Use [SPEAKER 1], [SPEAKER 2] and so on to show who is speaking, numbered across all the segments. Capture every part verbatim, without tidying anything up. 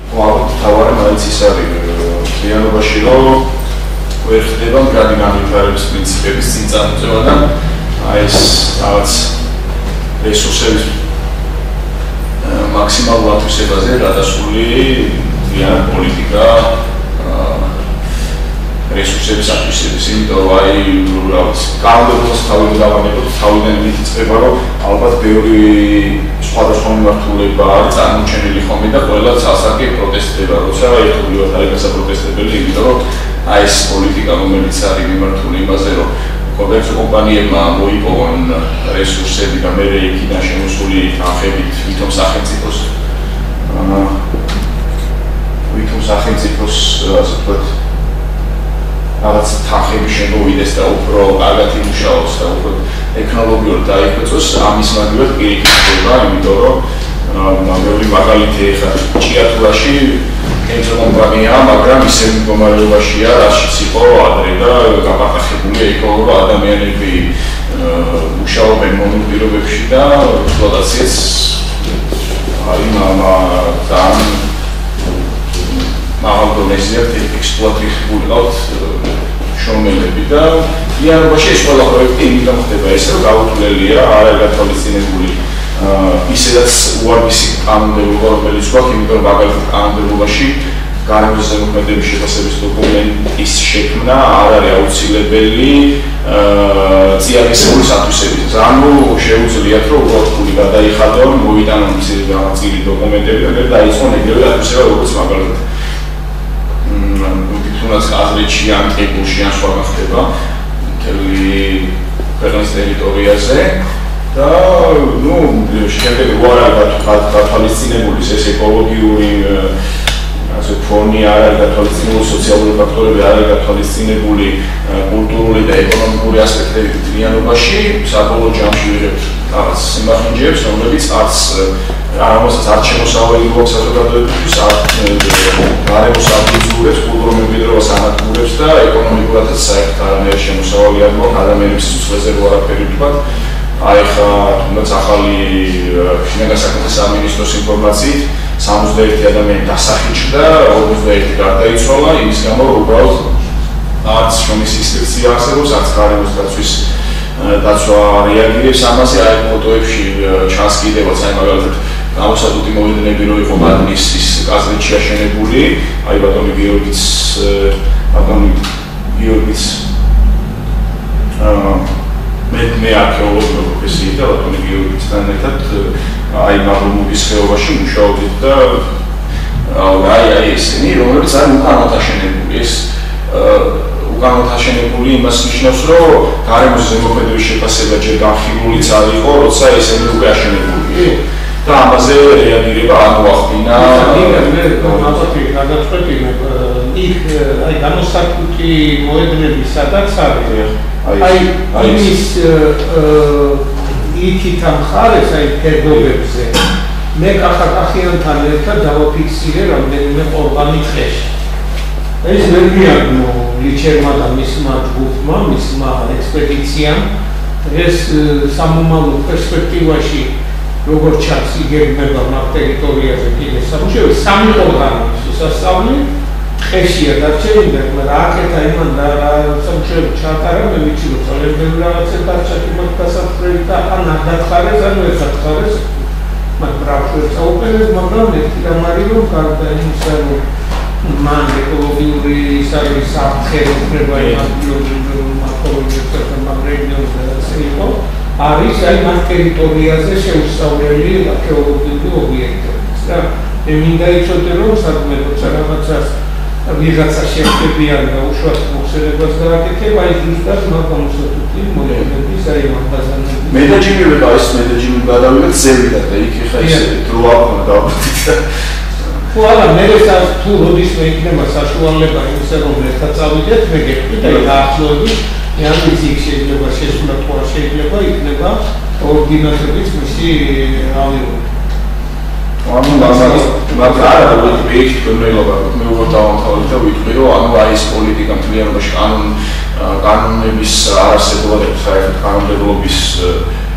[SPEAKER 1] ალბათ თავარი მაინც ის არის realობაში რომ ვერ ხდება მდგრადი განვითარების პრინციპების წინ წამოწევა და აი ეს რაღაც რესურსების მაქსიმალურ ათვისებაზე გადასული ძალიან პოლიტიკა რესურსების ათვისების, იმიტომ რომ აი რაღაც კანონმდებლობას თავიდან დავანებოთ, თავიდან მითითება, რომ ალბათ ბევრი სხვადასხვა მიმართულება არის წარმოჩენილი ხოლმე და ყველა სასარგე პროტესტდება, როცა ერთობლივად არის გასაპროტესტებელი, იმიტომ რომ აი ეს პოლიტიკა, რომელიც არის მიმართული იმაზე, რომ კომერციული კომპანიებმა მოიპოვონ რესურსები და მე იქიდან შემოსული თანხებით ვითომ სახელმწიფოს აა ვითომ სახელმწიფოს ასე ვთქვათ რაღაც თანხები შემოვიდეს და უფრო კარგად იმუშაოს და უფრო ტექნოლოგიურად დაიხვეწოს, ამის მაგალითად პირიქით ხდება, იმიტომ რომ მეორე მაგალითი ეხლა ჭიათურაში კენჭო კომპანია, მაგრამ ისე მდგომარეობაშია, რაშიც იყო ადრე და გაპარტახებულია იქ რომ ადამიანები მუშაობენ მომულ პირობებში და ექსპლუატაციაც არის ძალიან მაღალ დონეზე ექსპლუატირებული ყავთ შრომელები და იანვარში ეს ყველა პროექტი იმით ხდება ესე რომ გაუქმებულია, არ არის გათვალისწინებული ისედაც უარგისი კანონმდებლობა, რომელიც გვაქვს, იმიტომ რომ მაგალითად კანონმდებლობაში გარემოს ზემოქმედების შეფასების დოკუმენტის შექმნა არ არის აუცილებელი წიაღისეულის ათვისების. ანუ შეუძლიათ რომ უბრალოდ ფული გადაიხადონ, მოვიტანონ ისე რაღაცილი დოკუმენტები და დაიწყონ ეგრევე ათვისება, როგორც მაგალითად თუნდაც აზრეთში ან ტიპულში ან სხვაგან ხდება მთელი ქვეყნის ტერიტორიაზე და ნუ შემდეგ უარ არის გათვალისწინებული ეს ეკოლოგიური ასე ფონი არ არის გათვალისწინებული, სოციალური ფაქტორები არ არის გათვალისწინებული, კულტურული და ეკონომიკური ასპექტები მთლიანობაში საბოლოო ჯამში ვიღებთ რაღაც სიმახინჯეებს, რომლებიც არც რომელსაც არ შემოსავალი გვაქვს საზოგადოებისთვის, არ გარემოს აბიუზურებს, კულტურულ მემკვიდრეობას ანადგურებს და ეკონომიკურადაც საერთოდ არანაირი შემოსავალი არ გვაქვს ადამიანების სიცოცხლეზე რო არაფერი ვთქვათ. აი ხა თუნდაც ახალი შინაგან საქმეთა სამინისტროს ინფორმაციით სამოცდაერთი ადამიანი დასახიჭდა, ორმოცდაერთი გარდაიცვალა, იმის გამო რომ უბრალოდ არც შრომის ინსპექცია არსებობს, არც გარემოს დაცვის დაცვა რეაგირებს ამაზე. აი ფოტოებში ჩანს კიდევაც აი მაგალითად გამოსადუთი მოედნები რო იყო ბადნისის კაზრეთში აშენებული, აი ბატონი გიორგის ბატონი გიორგის აა მე მე არქეოლოგიური პროფესიით და ბატონი გიორგისთან ერთად აი მაგმუგის ხეობაში მუშაობდით და აი აი ესენი რომლებიც არის უკანონოდ აშენებული. ეს უკანონოდ აშენებული იმას ნიშნავს, რომ გარემოს ზემოქმედების შეფასება ჯერ განხილულიც არ იყო, როცა ესენი უკვე აშენებული და ამაზე რეაგირება არ მოახდინა.
[SPEAKER 2] მე მაგათი გადაწყვეტინა იქ აი გამოსაკუთი მოედნები სადაც არის აი იმის იქით ამ ხარეს აი ფერდობებზე მე კახაკახიანთან ერთად დავაფიქსირე რამდენიმე ყორღანი ტყეში. ეს ვერ მიაგნო ლიჩერმა და მისმა ჯგუფმა, მისმა ექსპედიციამ ეს სამომავლო პერსპექტივაში როგორც ჩანს იგეგმება მაგ ტერიტორიაზე კიდე სამუშაო სამი ყორღანი შესასწავლი ტყეშია დარჩენილი და რააკეთა იმან და სამუშაო ჩაატარა მე ვიცი რომ ძალიან ბევრი რაღაცა დარჩა იმათ დასაფრელი და ან არ დახარეს ან ვერ დახარეს მაგ ბრაუზერ წაუყენეს მაგრამ ერთი რამ არის რომ გარდა იმისა რომ მან ეკოლოგიური ისარი საფრთხე უფლება იმას ბიოლოგიური მორფოლოგიური მაგრეგიონზე ასე იყო არის აი მაგ ტერიტორიაზე შეუსწავლელი არქეოლოგიური ობიექტები და მე მინდა იცოდე რომ სადმე როცა რაღაცას ვიღაცა შეხვდებიან და უშუალოდ მოხსენებას გააკეთება ის ზუსტად მაგ გამოსათუთი მოედნების აი ამ ბაზარებში
[SPEAKER 1] მე და ჯიმი ვიყავ ეს მე და ჯიმი გადავიდეთ ზევიდან და იქ ხა ის დრო აქვს და
[SPEAKER 2] ხო არა მე როცა თუ როდისმე იქნება საშუალება იმისა რომ ერთად წავიდეთ მე გეტყვი და დაახლოებით ამის იქ შეიძლება შესულა თუ არ შეიძლება იქნება ორდინატორიც მისი ავიო ანუ მაგრამ არა ვიტყვი თქვენელობა მე უბრალოდ დავამთავრე და ვიტყვი რომ ანუ აი ეს პოლიტიკა მთლიანობაში კანონ კანონების არარსებობა და საერთოდ კანონმდებლობის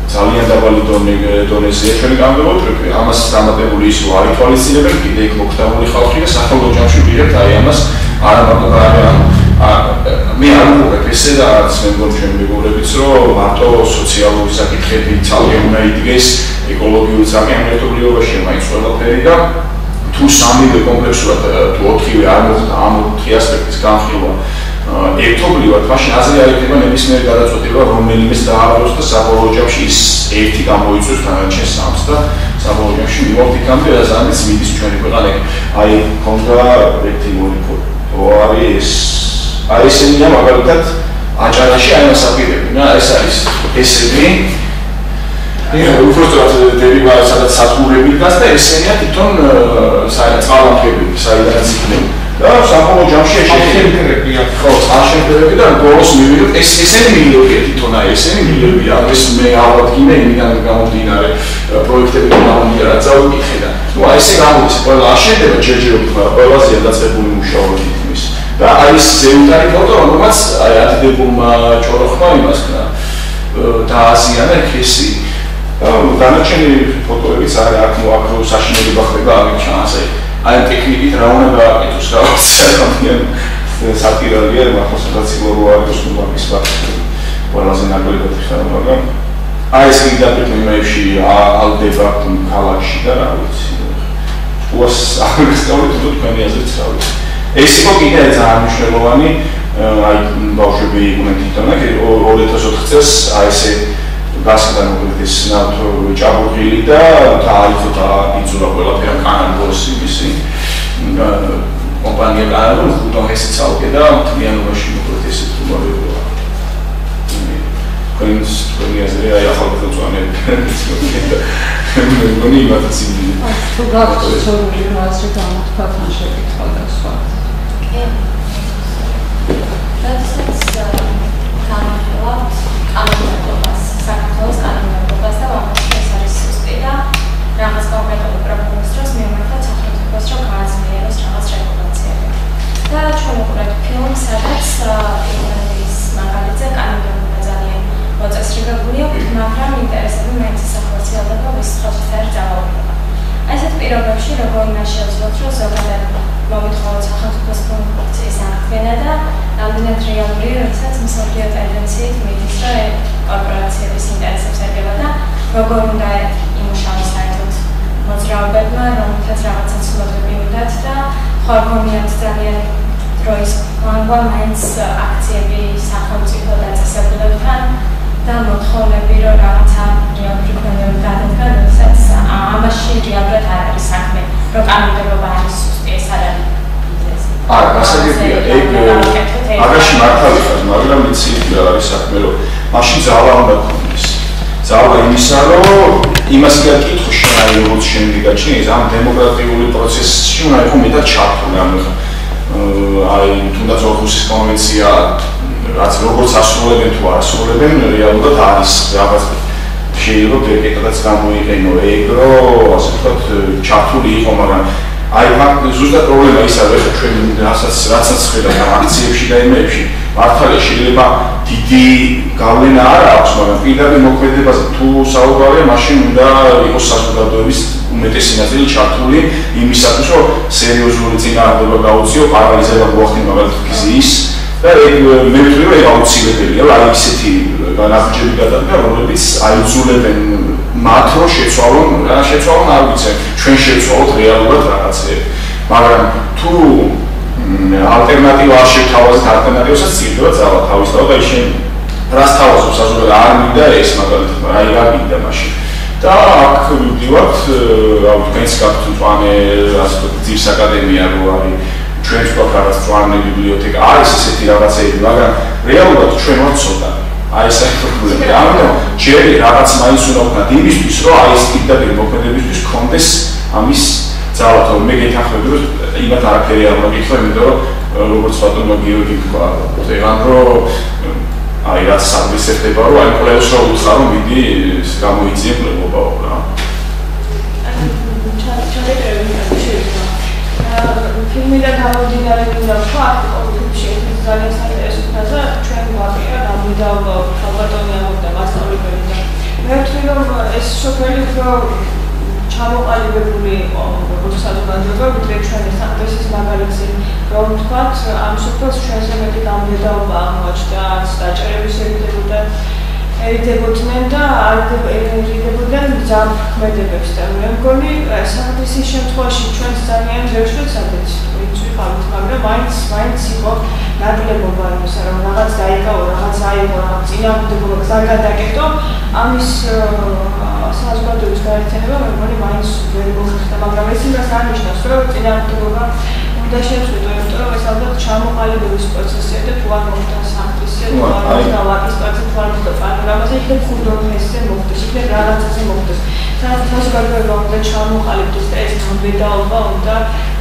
[SPEAKER 1] ძალიან დაბალი დონეზეა ჩვენი კანონმდებლობა, ამას დამატებული ის რომ არ ითვალისწინებენ კიდე იქ მოქცეული ხალხი და სახელმწიფო ჯამში ვიღებთ აი ამას არა მარტო მე არ მოგებ ესე და არც მე მგონი ჩვენ მეგობრებიც რომ მარტო სოციალური საკითხები ცალკე უნდა იდგეს ეკოლოგიური საკანონმდებლობაში მაინც ყველაფერი და თუ სამივე კომპლექსურად თუ ოთხივე არ მოხდა ამ ოთხი ასპექტის განხილვა ერთობლივად მაშინ აზრი არ იქნება ნებისმიერი გადაწყვეტილება რომელიმეს დააბრუნოს და საბოლოო ჯამში ის ერთი გამოიწვევს დანარჩენ სამს და საბოლოო ჯამში მივავთ იქამდე რაზანიც მიდის ჩვენი ქვეყანა აი ქონდა ერთი მონიფორ არის აი ესენია მაგალითად აჭარაში აი მას აპირებენ რა ეს არის ესენი უბრალოდ დერივა სადაც სათბურები დგას და ესენია თვითონ წყალმფრები საიდანაც იქნება და საბოლოო ჯამში შეშენებია ხო წყალშემკრებები და ბოლოს მივიდეთ ეს ესენი მილიოთია თვითონ აი ესენი მილიოთია ეს მე ავადგინე იმიდან გამომდინარე პროექტები გამომდინარე რაც ავიკითხე და ნუ აი ესე გამოდის ყველა აშენდება ჯერჯერობით მაგრამ ყველაზეა დაწყებული მუშაობა თითქმის და აი ეს ზეუტარი ფოტო რომელმაც აი ათიდებულმა ჭოროხმა იმას ქნა დააზიანა ქესი და დანარჩენი ფოტოებიც არის აქ ნუ აქ საშინელება ხდება ამით ჩანს აი ტექნიკით რა უნდა გააკეთოს რაღაც საკამიან სატირალია მართლა სადაც ილორო არის ნუ მაგის ფაქტი ყველაზე ნაკლებად ხარ მაგრამ აი ეს კიდევ იმეებში ალდება ქალაქში და რა ვიცი უას აღესწავლეთ თუ თქვენი აზრით რა ვიცი ეს იყო კიდე ძალიან მნიშვნელოვანი აი ბავშვები იყვნენ თვითონ აქ ორი ათას ოთხ წელს აი ესე გასაგან მოგდეს ნავთო ჭაბურღილი და დააიხო და იწურა ყველაფერი კანალბოსი ისი კომპანია კანალბო ხუთონ ესე ცალკე და მთლიანობაში მოგდეს ესე თუ მოგება კონს კონი აზრი აი ახალგაზრდები მე მგონი იმათაც იმი
[SPEAKER 3] თუ გაქვს სრული აზრი გამოთქვათ შეკითხვა და სხვა როდესაც გამოვიყავთ კანონმდებლობას საქართველოს კანონმდებლობას და ვამბობთ ეს არის სუსტი და რაღაც კონკრეტული პრობლემის დროს მივმართოთ სახელმწიფოს რომ გააზრიელოს რაღაც რეგულაციები და ჩვენ ვუყურებთ ფილმს სადაც ის მაგალითზე კანონმდებლობა ძალიან მოწესრიგებულია მაგრამ ინტერესები მაინც სახორციელდება ვის ხელშიც არის ძალაუფლება ასეთ პირობებში როგორ უნდა შევძლოთ რომ ზოგადად მომითხოვოთ სახელმწიფოს ფუნქციის აღდგენა და რამდენად რეალური როდესაც მსოფლიო ტენდენციით მიდის რომ კორპორაციების ინტერესებს ერგება და როგორ უნდა იმუშაოს საერთოდ მოძრაობებმა რომელთაც რაღაცა ცნობები უნდათ და ხარ გონიათ ძალიან დროის განვა მაინც აქციები სახელმწიფო დაწესებულებთან და მოთხოვნები რომ რაღაცა რეალური ქონებები გადადგან როდესაც ამაში რეალურად არ არის საქმე რომ კანონმდებლობა არის სუსტი ეს არ არის
[SPEAKER 1] არა, გასაგებია, ეგ აგაში მართალი ხარ, მაგრამ იცი რა არის საქმე, რომ მაშინ ძალა უნდა გქონდეს. ძალა იმისა, რომ იმას კი არ კითხო შენ აი როგორც შენ მიგაჩნიეს, ამ დემოკრატიული პროცესში უნდა იყო მეტად ჩართული ამ აი თუნდაც ორჰუსის კონვენცია, რაც როგორც ასრულებენ თუ არ ასრულებენ, რეალურად არის რაღაც შეიძლება დეკეტადაც გამოიყენო ეგ, რომ ასე ვთქვათ, ჩართული იყო, მაგრამ აი მაგ ზუსტად პრობლემა ის არის რომ ჩვენ რასაც რასაც ხედავთ ამ აქციებში და იმეებში მართალია შეიძლება დიდი გავლენა არ აქვს მაგრამ პირდაპირ მოქმედებაზე თუ საუბარია მაშინ უნდა იყოს საზოგადოების უმეტესი ნაწილი ჩართული იმისათვის რომ სერიოზული წინააღმდეგობა გაუწიო პარალიზება მოახდინო მაგალითად გზის და ეგ მე ვთვლი რომ ეგ აუცილებელია აი ისეთი განაცხადები გადადგა რომლებიც აიძულებენ მათ რო შეცვალონ რა შეცვალონ არ ვიცი ჩვენ შევცვალოთ რეალურად რაღაცები მაგრამ თუ ალტერნატივა არ შევთავაზეთ ალტერნატივასაც წირდება ძალა თავისთავად და შენ რას თავაზობს საზოგადოება არ მინდა ეს მაგალითად აი რა მინდა მაშინ და აქ ვიდივართ რა თქვენს გაქვთ მწვანე ასე ვთქვათ ძირს აკადემია რო არის ჩვენს გვაქვს რაღაც მწვანე ბიბლიოთეკა არის ესეთი რაღაცეები მაგრამ რეალურად ჩვენ ვართ ცოტა აი ეს პრობლემა. ანუ ჯერი რაღაც მაინც უნდა ვქნათ იმისთვის, რომ აი ეს პირდაპირ მოქმედებისთვის კონდეს ამის ძალა, რომ მე გეთანხმები, რომ იმათ არაფერი არ უნდა გითხრა, იმიტომ რომ როგორც ბატონო გიორგი თქვა, ეგან რომ აი რაც საფრის ეხება, რომ აი ყველას რა უთხრა, რომ მიდი გამოიწიე პლებობაო რა.
[SPEAKER 4] ფილმიდან გამომდინარე უნდა ვთქვა, აქტიურ ძალიან საინტერესო ფაზა ჩვენ გვაქვს და გამოდავა ხალბატონი ამობდა მასწავლებელი და მე ვთვლი რომ ეს სოფელი უფრო ჩამოყალიბებული იყო როგორც საზოგადოება, ვიდრე ჩვენი სამწესის მაგალითი, რომ თქვათ, ამ სოფელს ჩვენზე მეტი გამბედაობა აღმოაჩნდა, არც დაჭერების ერიდებოდა, ერიდებოდნენ და არ ერიდებოდნენ მძაფრქმედებებს და მე მგონი საერთაშორისო შემთხვევაში ჩვენს ძალიან ბევრ შეცადეთ ვიყავით, მაგრამ მაინც მაინც იყო ნაკლებობა იმისა, რომ რაღაც დაიკავო, რაღაც აიღო, რაღაც წინააღმდეგობა გზა გადაკეტო, ამის საზოგადოების გაერთიანება მე მგონი მაინც ვერ მოხერხდა, მაგრამ ეს იმას არნიშნავს, რომ წინააღმდეგობა უნდა შეწყვიტო, იმიტომ რომ ეს ალბათ ჩამოყალიბების პროცესია და თუ არ მოხდა სამწესია, თუ არ მოხდა ვაკის პროცესი, თუ არ მოხდა პანორამაზე, იქნებ ხურდონესზე მოხდეს, იქნებ რაღაცაზე მოხდეს. საზოგადოება უნდა ჩამოყალიბდეს და ეს გამბედაობა უნდა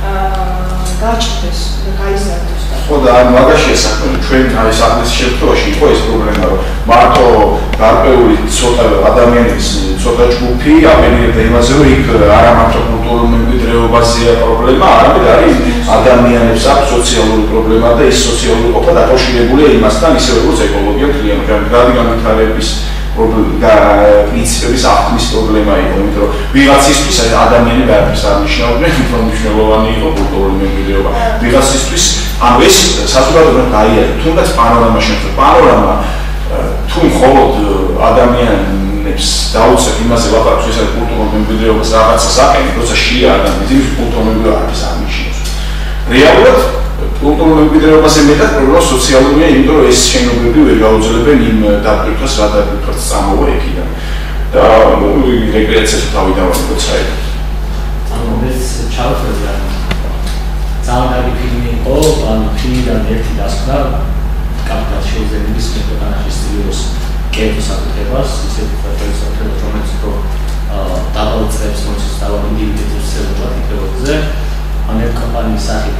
[SPEAKER 4] გაჩნდეს, გაიზარდოს.
[SPEAKER 1] ხო და ამ მაგაშია საქმე, ჩვენ აი საქმის შემთხვევაში იყო ეს პრობლემა, რომ მარტო გარკვეული ცოტა ადამიანის ცოტა ჯგუფი აპელირებდა იმაზე, რომ იქ არა მარტო კულტურულ მემკვიდრეობაზეა პრობლემა, არამედ არის ადამიანებს აქვს სოციალური პრობლემა და ეს სოციალური ყოფა დაკავშირებულია იმასთან, ისე როგორც ეკოლოგია მთლიანად განვითარების და პრინციპების აღქმის პრობლემა იყო, იმიტომ რომ ვიღაცისთვის ადამიანი ვერაფერს არ ნიშნავდნენ, უფრო მნიშვნელოვანი იყო კულტურული მემკვიდრეობა. ვიღაცისთვის ანუ ეს საზოგადოებრივ გაიარა, თუნდაც პანორამა შემთხვევაში, პანორამა თუ მხოლოდ ადამიანებს დაუწევ იმაზე ლაპარაკს, ეს არის კულტურული მემკვიდრეობის რაღაცას აყენებს, როცა შია ადამიანის ის კულტურული მემკვიდრეობა არის ამიშნოს. რეალურად კულტურულ მემკვიდრეობაზე მეტად პრობლემა სოციალურია, იმიტომ რომ ეს შენობები ვერ გაუძლებენ იმ დაპირებას, რა დაპირებას წამოვა იქიდან. და რეკრეაციას თავი დავარქვა როცა ეგ.
[SPEAKER 5] ანუ ეს ჩავწერდა. ძალიან კარგი ფილმი იყო, ანუ ფილმიდან ერთი დასკვნა, კაპიტან შოუზენის მეტოდანაში სტილიოს კერძო საკუთრებას, ისეთი საკუთრებას, რომელიც უფრო დაბალწრებს, რომელიც დავა ინდივიდუალიზმის საკუთრებაზე, ან ერთ კომპანიის სახით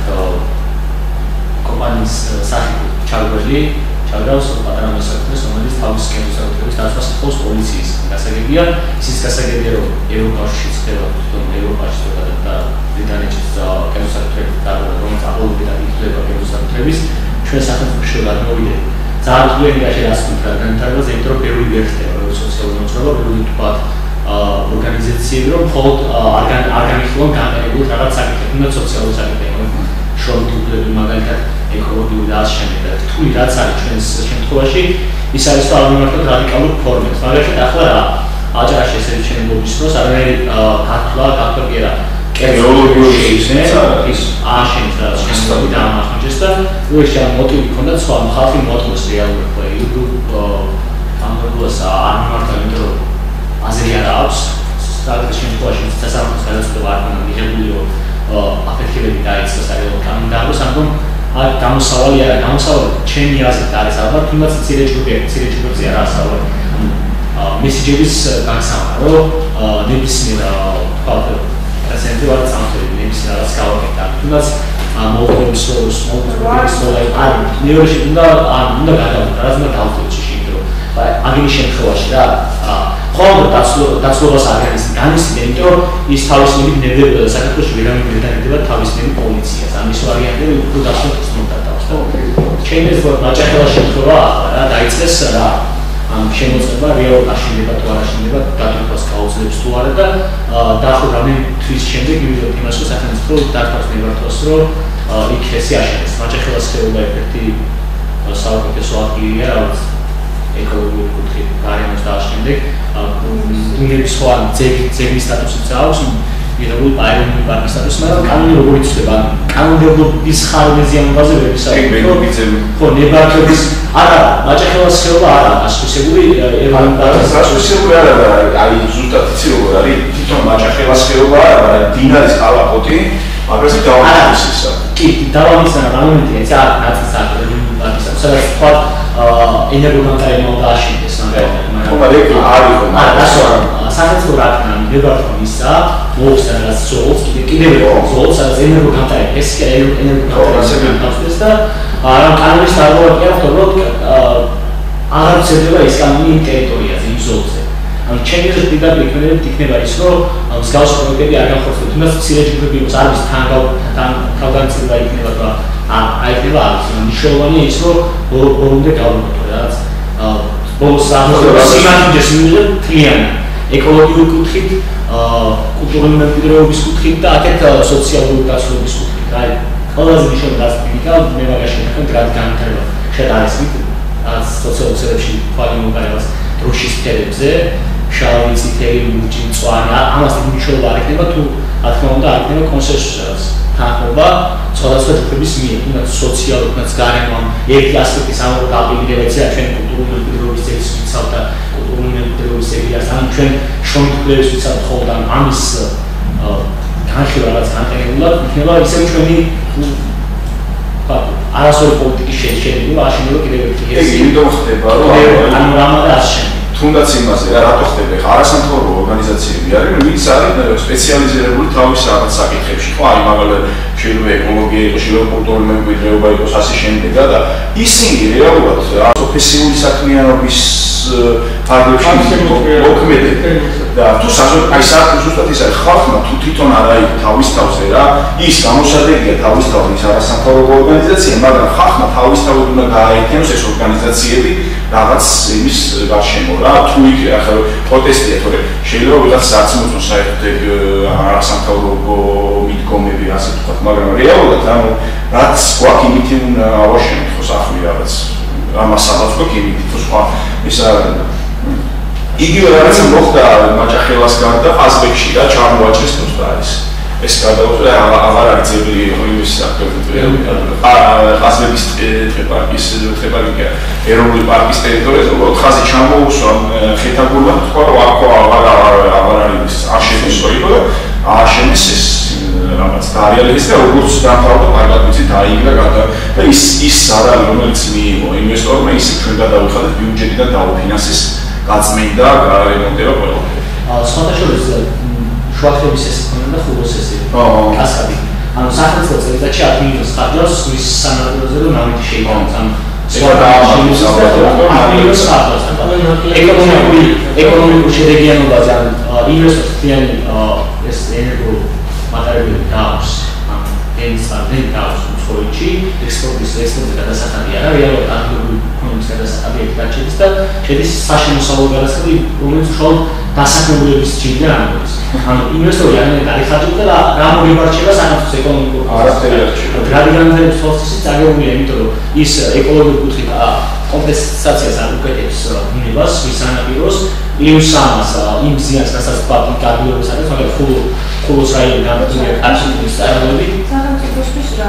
[SPEAKER 5] კომპანიის სახით ჩარგველი, ჩარგავს პატარა მოსახლეობას, რომელიც თავის კერძო საკუთრების დაცვას ახლავს პოლიციის გასაგებია, ის გასაგებია, რომ ევროპაში ხდება თვითონ ევროპაში და ბრიტანეთშიც კერძო საკუთრების დაცვა, რომელიც აბოლოდიდან ითვლება კერძო საკუთრების, ჩვენ სახელმწიფოში არ მოვიდეთ. ძალიან ძლიერი გაშერასკუთა განვითარებას, იმიტომ რომ პირველი ვერ ხდება, როგორც სოციალური მოძრაობა, პირველი თქვათ ორგანიზაციები, რომ მხოლოდ არ განიხილონ განყენებულ რაღაც საკითხებს, თუნდაც სოციალურ საკითხებს, შრომით უფლებები, მაგალითად ეკოლოგიური და ასშენე და რთული რაც არის ჩვენს შემთხვევაში, ის არის რომ არ მიმართოთ რადიკალურ ფორმებს. მაგალითად ახლა რა აჭარაში ესე შემდგომის დროს არანაირი ქართლა, ქართლა კი არა გეოლოგიური ის აშენს და შემდგომი დაამახინჯეს და უეშ ამ მოტივი ქონდა სხვა ხალხი მოწმეს რეალურად ხო იუ ამბობს არ მიმართა იმიტომ რომ აზრი არ აქვს საკითხის შემთხვევაში სასამართლოს გადაწყვეტა არ უნდა მიღებულიო აფეთქებები დაიწყოს არის კანონდაროს ამიტომ აი გამოსავალი არა გამოსავალი ჩემი აზრით არის ალბათ თუნდაც მცირე ჯგუფი მცირე ჯგუფებზე არა ასავალი მესიჯების გასამყარო ნებისმიერ თქვა ასეთი ვარ სამწერი ნებისმიერ რაღაც გავაკეთე თუნდაც მოვყოლების სოლოს მოვყოლების სოლai არ მეორე უნდა არ უნდა გადავიდე რაც უნდა დავწოდე შეიძლება აი აგინის შემთხვევაში რა ხოლმე დაცლობას არ არის განისწრება, იმიტომ რომ ის თავისუფლად ნებდებოდა და საქართველოში ვერავინ ვერ დაედება თავისუფლად პოლიციას. ამის ვარიანტები უფრო დასწრებს უნდა დავს. ხო? ჩემი ეს მაჭახელა შემთხვევა რა დაიწყეს რა ამ შემოწმება რეალურად აშენდება თუ არ აშენდება დათვალიერებას გაუძლებს თუ არა და დაახლოებით რამე თვის შემდეგ მივიდოდ იმას რომ სახელმწიფო დათვალიერებას მივართოს რომ იქ ესე აშენდეს. მაჭახელას ხეობა ერთ-ერთი საუკეთესო ადგილია რაც ეკოლოგიური კუთხით გარემოს და შემდეგ უნების სხვა ძეგლის სტატუსიც აქვს მიღებული პაერონული პარკის სტატუსი, მაგრამ კანონი როგორ იცვლება? კანონმდებლობის ხარბეზიანობაზე ვერ ვისაუბრებ. ხო, ნებართვების არა, მაჭახელას ხეობა არა, ასოცირებული ეროვნული
[SPEAKER 1] ასოცირებული არა, აი ზუსტად იცი როგორ არის, თვითონ მაჭახელას ხეობა არა, მაგრამ დინარის კალაპოტი, მაგრამ დავამის ისა.
[SPEAKER 5] კი, დავამის რამონენტია, ეს არ ნაცის ეროვნული პარკის სტატუსი, სადაც თქვა ენერგოგამტარებმა უნდა აშენდეს მაგრამ
[SPEAKER 1] ხო მაგრამ არ იყო
[SPEAKER 5] არა ასე არა სახელმწიფო რა თქმა უნდა ნებართვა ისა მოუხსნა რაც ზოლს კიდევ ზოლს სადაც ენერგოგამტარები ეს ენერგოგამტარები ახსნეს და არა კანონის დარღვევაა ხდება აღარ ცდება ის კანონი იმ ტერიტორიაზე იმ ზოლზე ანუ ჩემი აზრით იქნება იქნება ის რომ მსგავს პროექტები არ განხორციელდება თუნდაც მცირე ჯგუფები იყოს არის თან თავგანწირება იქნება და აი ეგრევა არის მნიშვნელოვანია ის რომ ბოლომდე გავიმართო რაც ბოლოს სამწუხაროდ სიმართლეს მიიღებ თლიანი ეკოლოგიური კუთხით, კულტურული მემკვიდრეობის კუთხით და აქეთ სოციალური დაცვების კუთხით. აი, ყველაზე მნიშვნელოვანი დასწრება მე მაგაში ვქენ გრად განვითარება შეტანილი სოციალურ ქსელებში თვალი მოგარებას დროშის ფერებზე, შავი, წითელი, ლურჯი, მწვანე, ამას მნიშვნელობა არ ექნება თუ რა თქმა უნდა არ ექნება კონსენსუსს. თანხმობა სხვადასხვა ჯგუფების მიერ, თუნდაც სოციალურ, თუნდაც გარემოან ერთი ასპექტის ამაყ დაპირებებია ჩვენი კულტურული მემკვიდრეობის ძეგლის ვიცავ და კულტურული მემკვიდრეობის ძეგლს ან ჩვენ შრომითმოქმედების ვიცავ ხოლმე და ამის განხილვა რაც განყენებულად იქნება ისევ ჩვენი არასორი პოლიტიკის შეშენება, აშენდება კიდევ ერთი
[SPEAKER 1] ეს იმიტომ ხდება, რომ
[SPEAKER 5] ანუ რამადა აშენდება
[SPEAKER 1] თუნდაც იმაზე რა რატო ხდება ხა არასამთავრობო ორგანიზაციები არის ვინც არის სპეციალიზირებული თავის რაღაც საკითხებში ხო აი მაგალითად შეიძლება ეკოლოგია იყოს შეიძლება კულტურული მემკვიდრეობა იყოს ასე შემდეგ და ისინი რეალურად პროფესიული საქმიანობის ფარგლებში მოქმედებენ და თუ საზოგადო აი საერთოდ ზუსტად ის არის ხალხმა თუ თვითონ არ არის თავის თავზე რა ის გამოსადეგია თავის თავზე ის არასამთავრობო ორგანიზაცია მაგრამ ხალხმა თავის თავად უნდა გააერთიანოს ეს ორგანიზაციები რაღაც იმის გარშემო რა თუ იქ ახლა პროტესტია თორე შეიძლება ვიღაც არც მოწმოს საერთოდ ეგ არასამთავრობო მიდგომები ასე ვთქვათ მაგრამ რეალურად ანუ რაც გვაქვს იმითი უნდა ავაშენოთ ხო სახლი რაღაც ამას სადაც გვაქვს იმითი თუ სხვა ის იგივე რაღაც მოხდა მაჭახელას გარდა ყაზბეგში და ჩამოაჭრეს თუთა არის ეს გადაუწევ აღარ არის ძეგლი იმის ყაზბეგის ტყეპარკის ტყეპარკია ეროვნული პარკის ტერიტორიაზე უბრალოდ ხაზი ჩამოუსვა ხეთაგურმა თქვა რომ აქ აღარ აღარ არის არ შემოსულიყო და ააშენეს ეს რაღაც დარიალების და როგორც დამთავრდა კარგად ვიცი დაიგრა გადა და ის ის ზარალი რომელიც მიიღო ინვესტორმა ის ჩვენ გადავიხადეთ ბიუჯეტიდან დაუფინანსეს გაწმენდა გარემონტება ყველაფერი
[SPEAKER 5] სხვადასხვა შუახების ეს ქონა და ხულოს ეს კასკადი ანუ სახელმწიფო წელიწადში ათ მილიონს ხარჯავს ის სანაპიროზე რომ ნავით შეიტანოს ანუ ეკონომიკური ეკონომიკური შედეგიანობაზე ან ინვესტორიანი ეს ენერგო მატერიალური გაქვს ან ენსარდენ გაქვს მსხვერპლში ექსპორტის ექსპორტის გადასახადი არა რეალურად ადგილობრივი ეკონომიკის გადასახადი ერთგანჩენის და შედის საშემოსავლო გადასახადი რომელიც უშუალოდ დასაქმებულების ჯილდე არ არის ანუ ინვესტორი არ არის და რა მოგებარჩება საქართველოს ეკონომიკურ
[SPEAKER 1] არაფერი არ რჩება
[SPEAKER 5] გრადიანტების პროცესი წაგებულია იმიტომ რომ ის ეკოლოგიური კუთხით კომპენსაციას არ უკეთებს მინებას მის სანაპიროს იმის ამას იმ ზიანს რასაც პატი კარგულებს არის მაგრამ ხულო ხულოს რაიონი გამარჯვებულია კაცის წარმოებით
[SPEAKER 4] სახელმწიფოსთვის რა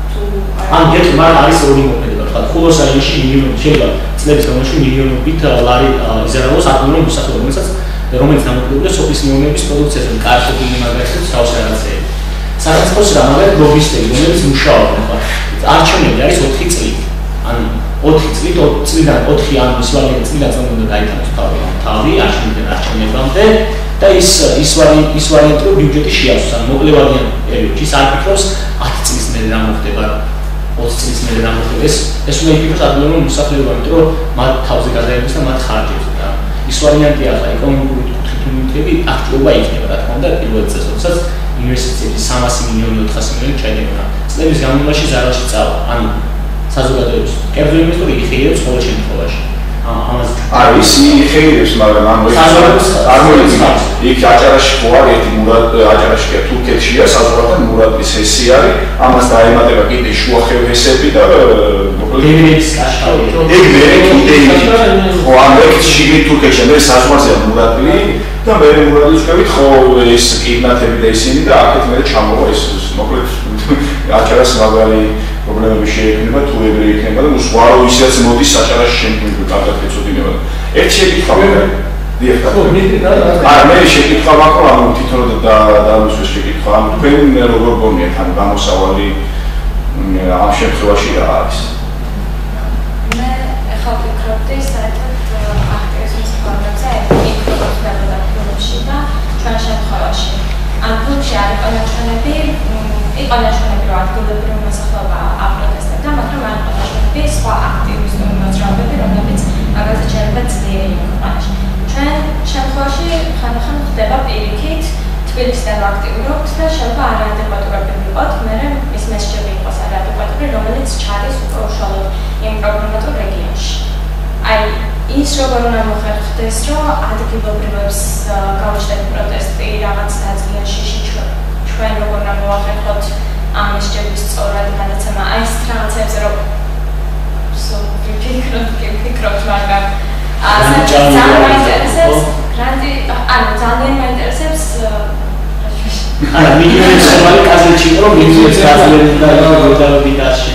[SPEAKER 5] ან ერთ მაგ არის ორი მოქმედება თქვა ხულოს რაიონში მილიონი შეიძლება წლების განმავლობაში მილიონობით ლარი იზარალოს ატომური მოსახლეობა რომელსაც რომელიც დამოკიდებულია სოფლის მეურნეობის პროდუქციაზე კარშობილი მაგალითად თავს რაღაცეები სახელმწიფოს რა მაგალითად ლობისტები რომელიც მუშაობენ ხო არჩევნები არის ოთხი წელი ან ოთხი წლით წლიდან ოთხი ან ისვალი წლიდან უნდა დაიტანოს თავი არჩევნიდან არჩევნებამდე და ის ის ის ვარიანტი რომ ბიუჯეტი შეასრულოს ან მოკლევადიან პერიოდში არ ფიქრობს ათი წლის მერე რა მოხდება ოცი წლის მერე რა მოხდება ეს ეს უნდა იფიქროს ადგილობრივი მოსახლეობა იმიტომ რომ მათ თავზე გადაეცეს და მათ ხარჯებს და ის ვარიანტია ახლა ეკონომიკური კუთხით უნიტები აქტიობა იქნება რა თქმა უნდა პირველ წელს როდესაც ინვესტიციები სამასი მილიონი ოთხასი მილიონი ჩაიდება წლების განმავლობაში ზარალში წავა ანუ საზოგადოების კერძო ინვესტორი იხეირებს ყოველ შემთხვევაში ამას
[SPEAKER 1] არის იხეირებს მაგრამ ანუ ეს წარმოიდგინე იქ აჭარაში ხო არის ერთი მურად აჭარაში კი თურქეთშია საზოგადოებრივ მურატის ჰესი არის ამას დაემატება კიდე შუახევესები და
[SPEAKER 5] მოკლედ კაშხალი
[SPEAKER 1] ეგ მე კიდე ხო ამ ექსში თურქეთში მე საზღვარზეა მურატი და მე მურატის შევით ხო ეს კიდნათები და ისინი და აქეთ მე ჩამოვა ეს მოკლედ აჭარას მაგარი პრობლემები შეექმნება თუ ეგრე იქნება და სხვა ისეც მოდის საჭარაში შემდგომი კარგად ეწოდინება. ერთ შეკითხვა მე დიახ. ხო, მე არა მე შეკითხვა მაქვს ანუ თვითონ და დამისვეს შეკითხვა ანუ თქვენ როგორ გონიათ ანუ გამოსავალი ამ შემთხვევაში რა არის?
[SPEAKER 3] მე ახლა ვფიქრობდი საერთოდ აქტივიზმის პროგრამაზე იქნებოდა გადადგმებში და ჩვენ შემთხვევაში ან თუმცა არ იყო ნაჩვენები იყო ნაჩვენები რომ ადგილობრივი მოსახლეობა აპროტესტებდა მაგრამ არ იყო ნაჩვენები სხვა აქტივისტური მოძრაობები რომლებიც მაგალითად შეიძლება ძლიერი იყვნენ ჩვენ შემთხვევაში ხანდახან ხდება პირიქით თბილისიდან ვაქტიურობთ და შეიძლება არაადეკვატურები ვიყოთ მე ის მესეჯები იყოს არაადეკვატური რომელიც ჩადის უფრო უშუალოდ იმ პრობლემატურ რეგიონში აი ის როგორ უნდა მოხერხდეს, რომ ადგილობრივებს გაუჩნდეთ პროტესტი რაღაც დაზიანში ჩვენ როგორ უნდა მოახერხოთ ამ შეჯიბრის სწორად გადაცემა. აი ეს რაღაცებზე რომ ვიფიქროთ, ვიფიქროთ, მაგრამ ძალიან მაინტერესებს, გრანტი, ანუ ძალიან მაინტერესებს
[SPEAKER 5] არა, მინიმუმ სერვალი კაზეთში იყო, მინიმუმ კაზეთი და გადავიდაში.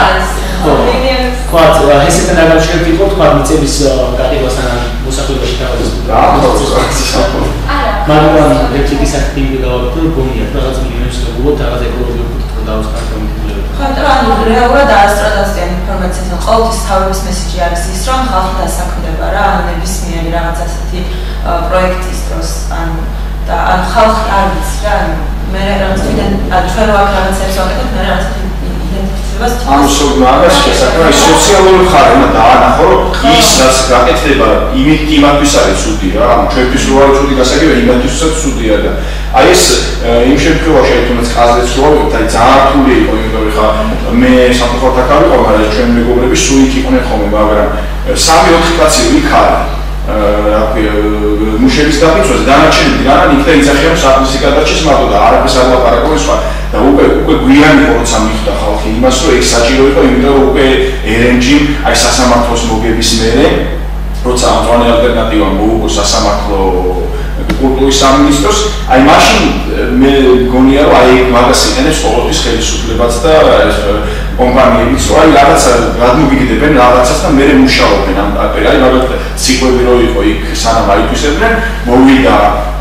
[SPEAKER 5] Quad, hesite na gauchert იყო თქვა მიწების კატეგორიასთან მოსახლეობაში თავის. მაგრამ რეპლიკის აქტივი გავაკეთე, გონია რაღაც მილიონებს გულოთ, რაღაც ეკოლოგიურ კუთხე დავსკარდო მიტილები.
[SPEAKER 6] ხანტო ანუ რეალურად არასტრადასტიან ინფორმაციასთან ყოველთვის თავის მესიჯი არის ის, რომ ხალხი დასაქმდება რა, ანუ ნებისმიერი რაღაც ასეთი პროექტის დროს, ანუ და ანუ ხალხი არ ვიცი რა, ანუ მე რაღაც ვიდან ჩვენ რო აქ რაღაცებს ვაკეთებ, მე რაღაც
[SPEAKER 1] ამ სოგნაგას შესაძლოა სოციალური მხარე უნდა დაანახო, რომ ის რაც გაკეთდება იმით იმათვის არის ცუდი რა, ანუ ჩვენთვის რო არის ცუდი გასაგებია, იმათვისაც ცუდია და აი ეს იმ შემთხვევაში თუნდაც ყაზეთს რო ავიღოთ, აი ძალიან რთული იყო, იმიტომ რომ ხა მე სამწუხაროდ აქ ავიყო, მაგრამ ჩვენ მეგობრები სულ იქ იყვნენ ხოლმე, მაგრამ სამი ოთხი კაცი იქ არის. რა ქვია, მუშების დაფიცვაზე დანარჩენები რადგან იქ და იძახიან საფრთხის გადარჩენს, მაგრამ და არაფერს არ ლაპარაკობენ სხვა და უკვე უკვე გვიანი იყო როცა მიხვდა ხალხი იმას, რომ ეს საჭირო იყო, იმიტომ რომ უკვე ერ ენ ჯი აი სასამართლოს მოგების მერე როცა ამგვარი ალტერნატივა მოუგო სასამართლო კულტურის სამინისტროს, აი მაშინ მე გონია რომ აი მაგას იყენებს ყოველთვის ხელისუფლებაც და ეს კომპანიებიც, რომ აი რაღაცა გადმოგიგდებენ რაღაცას და მერე მუშაობენ ამ პაპერი, აი მაგალითად ციკლები რო იყო იქ სანამ აითვისებდნენ, მოვიდა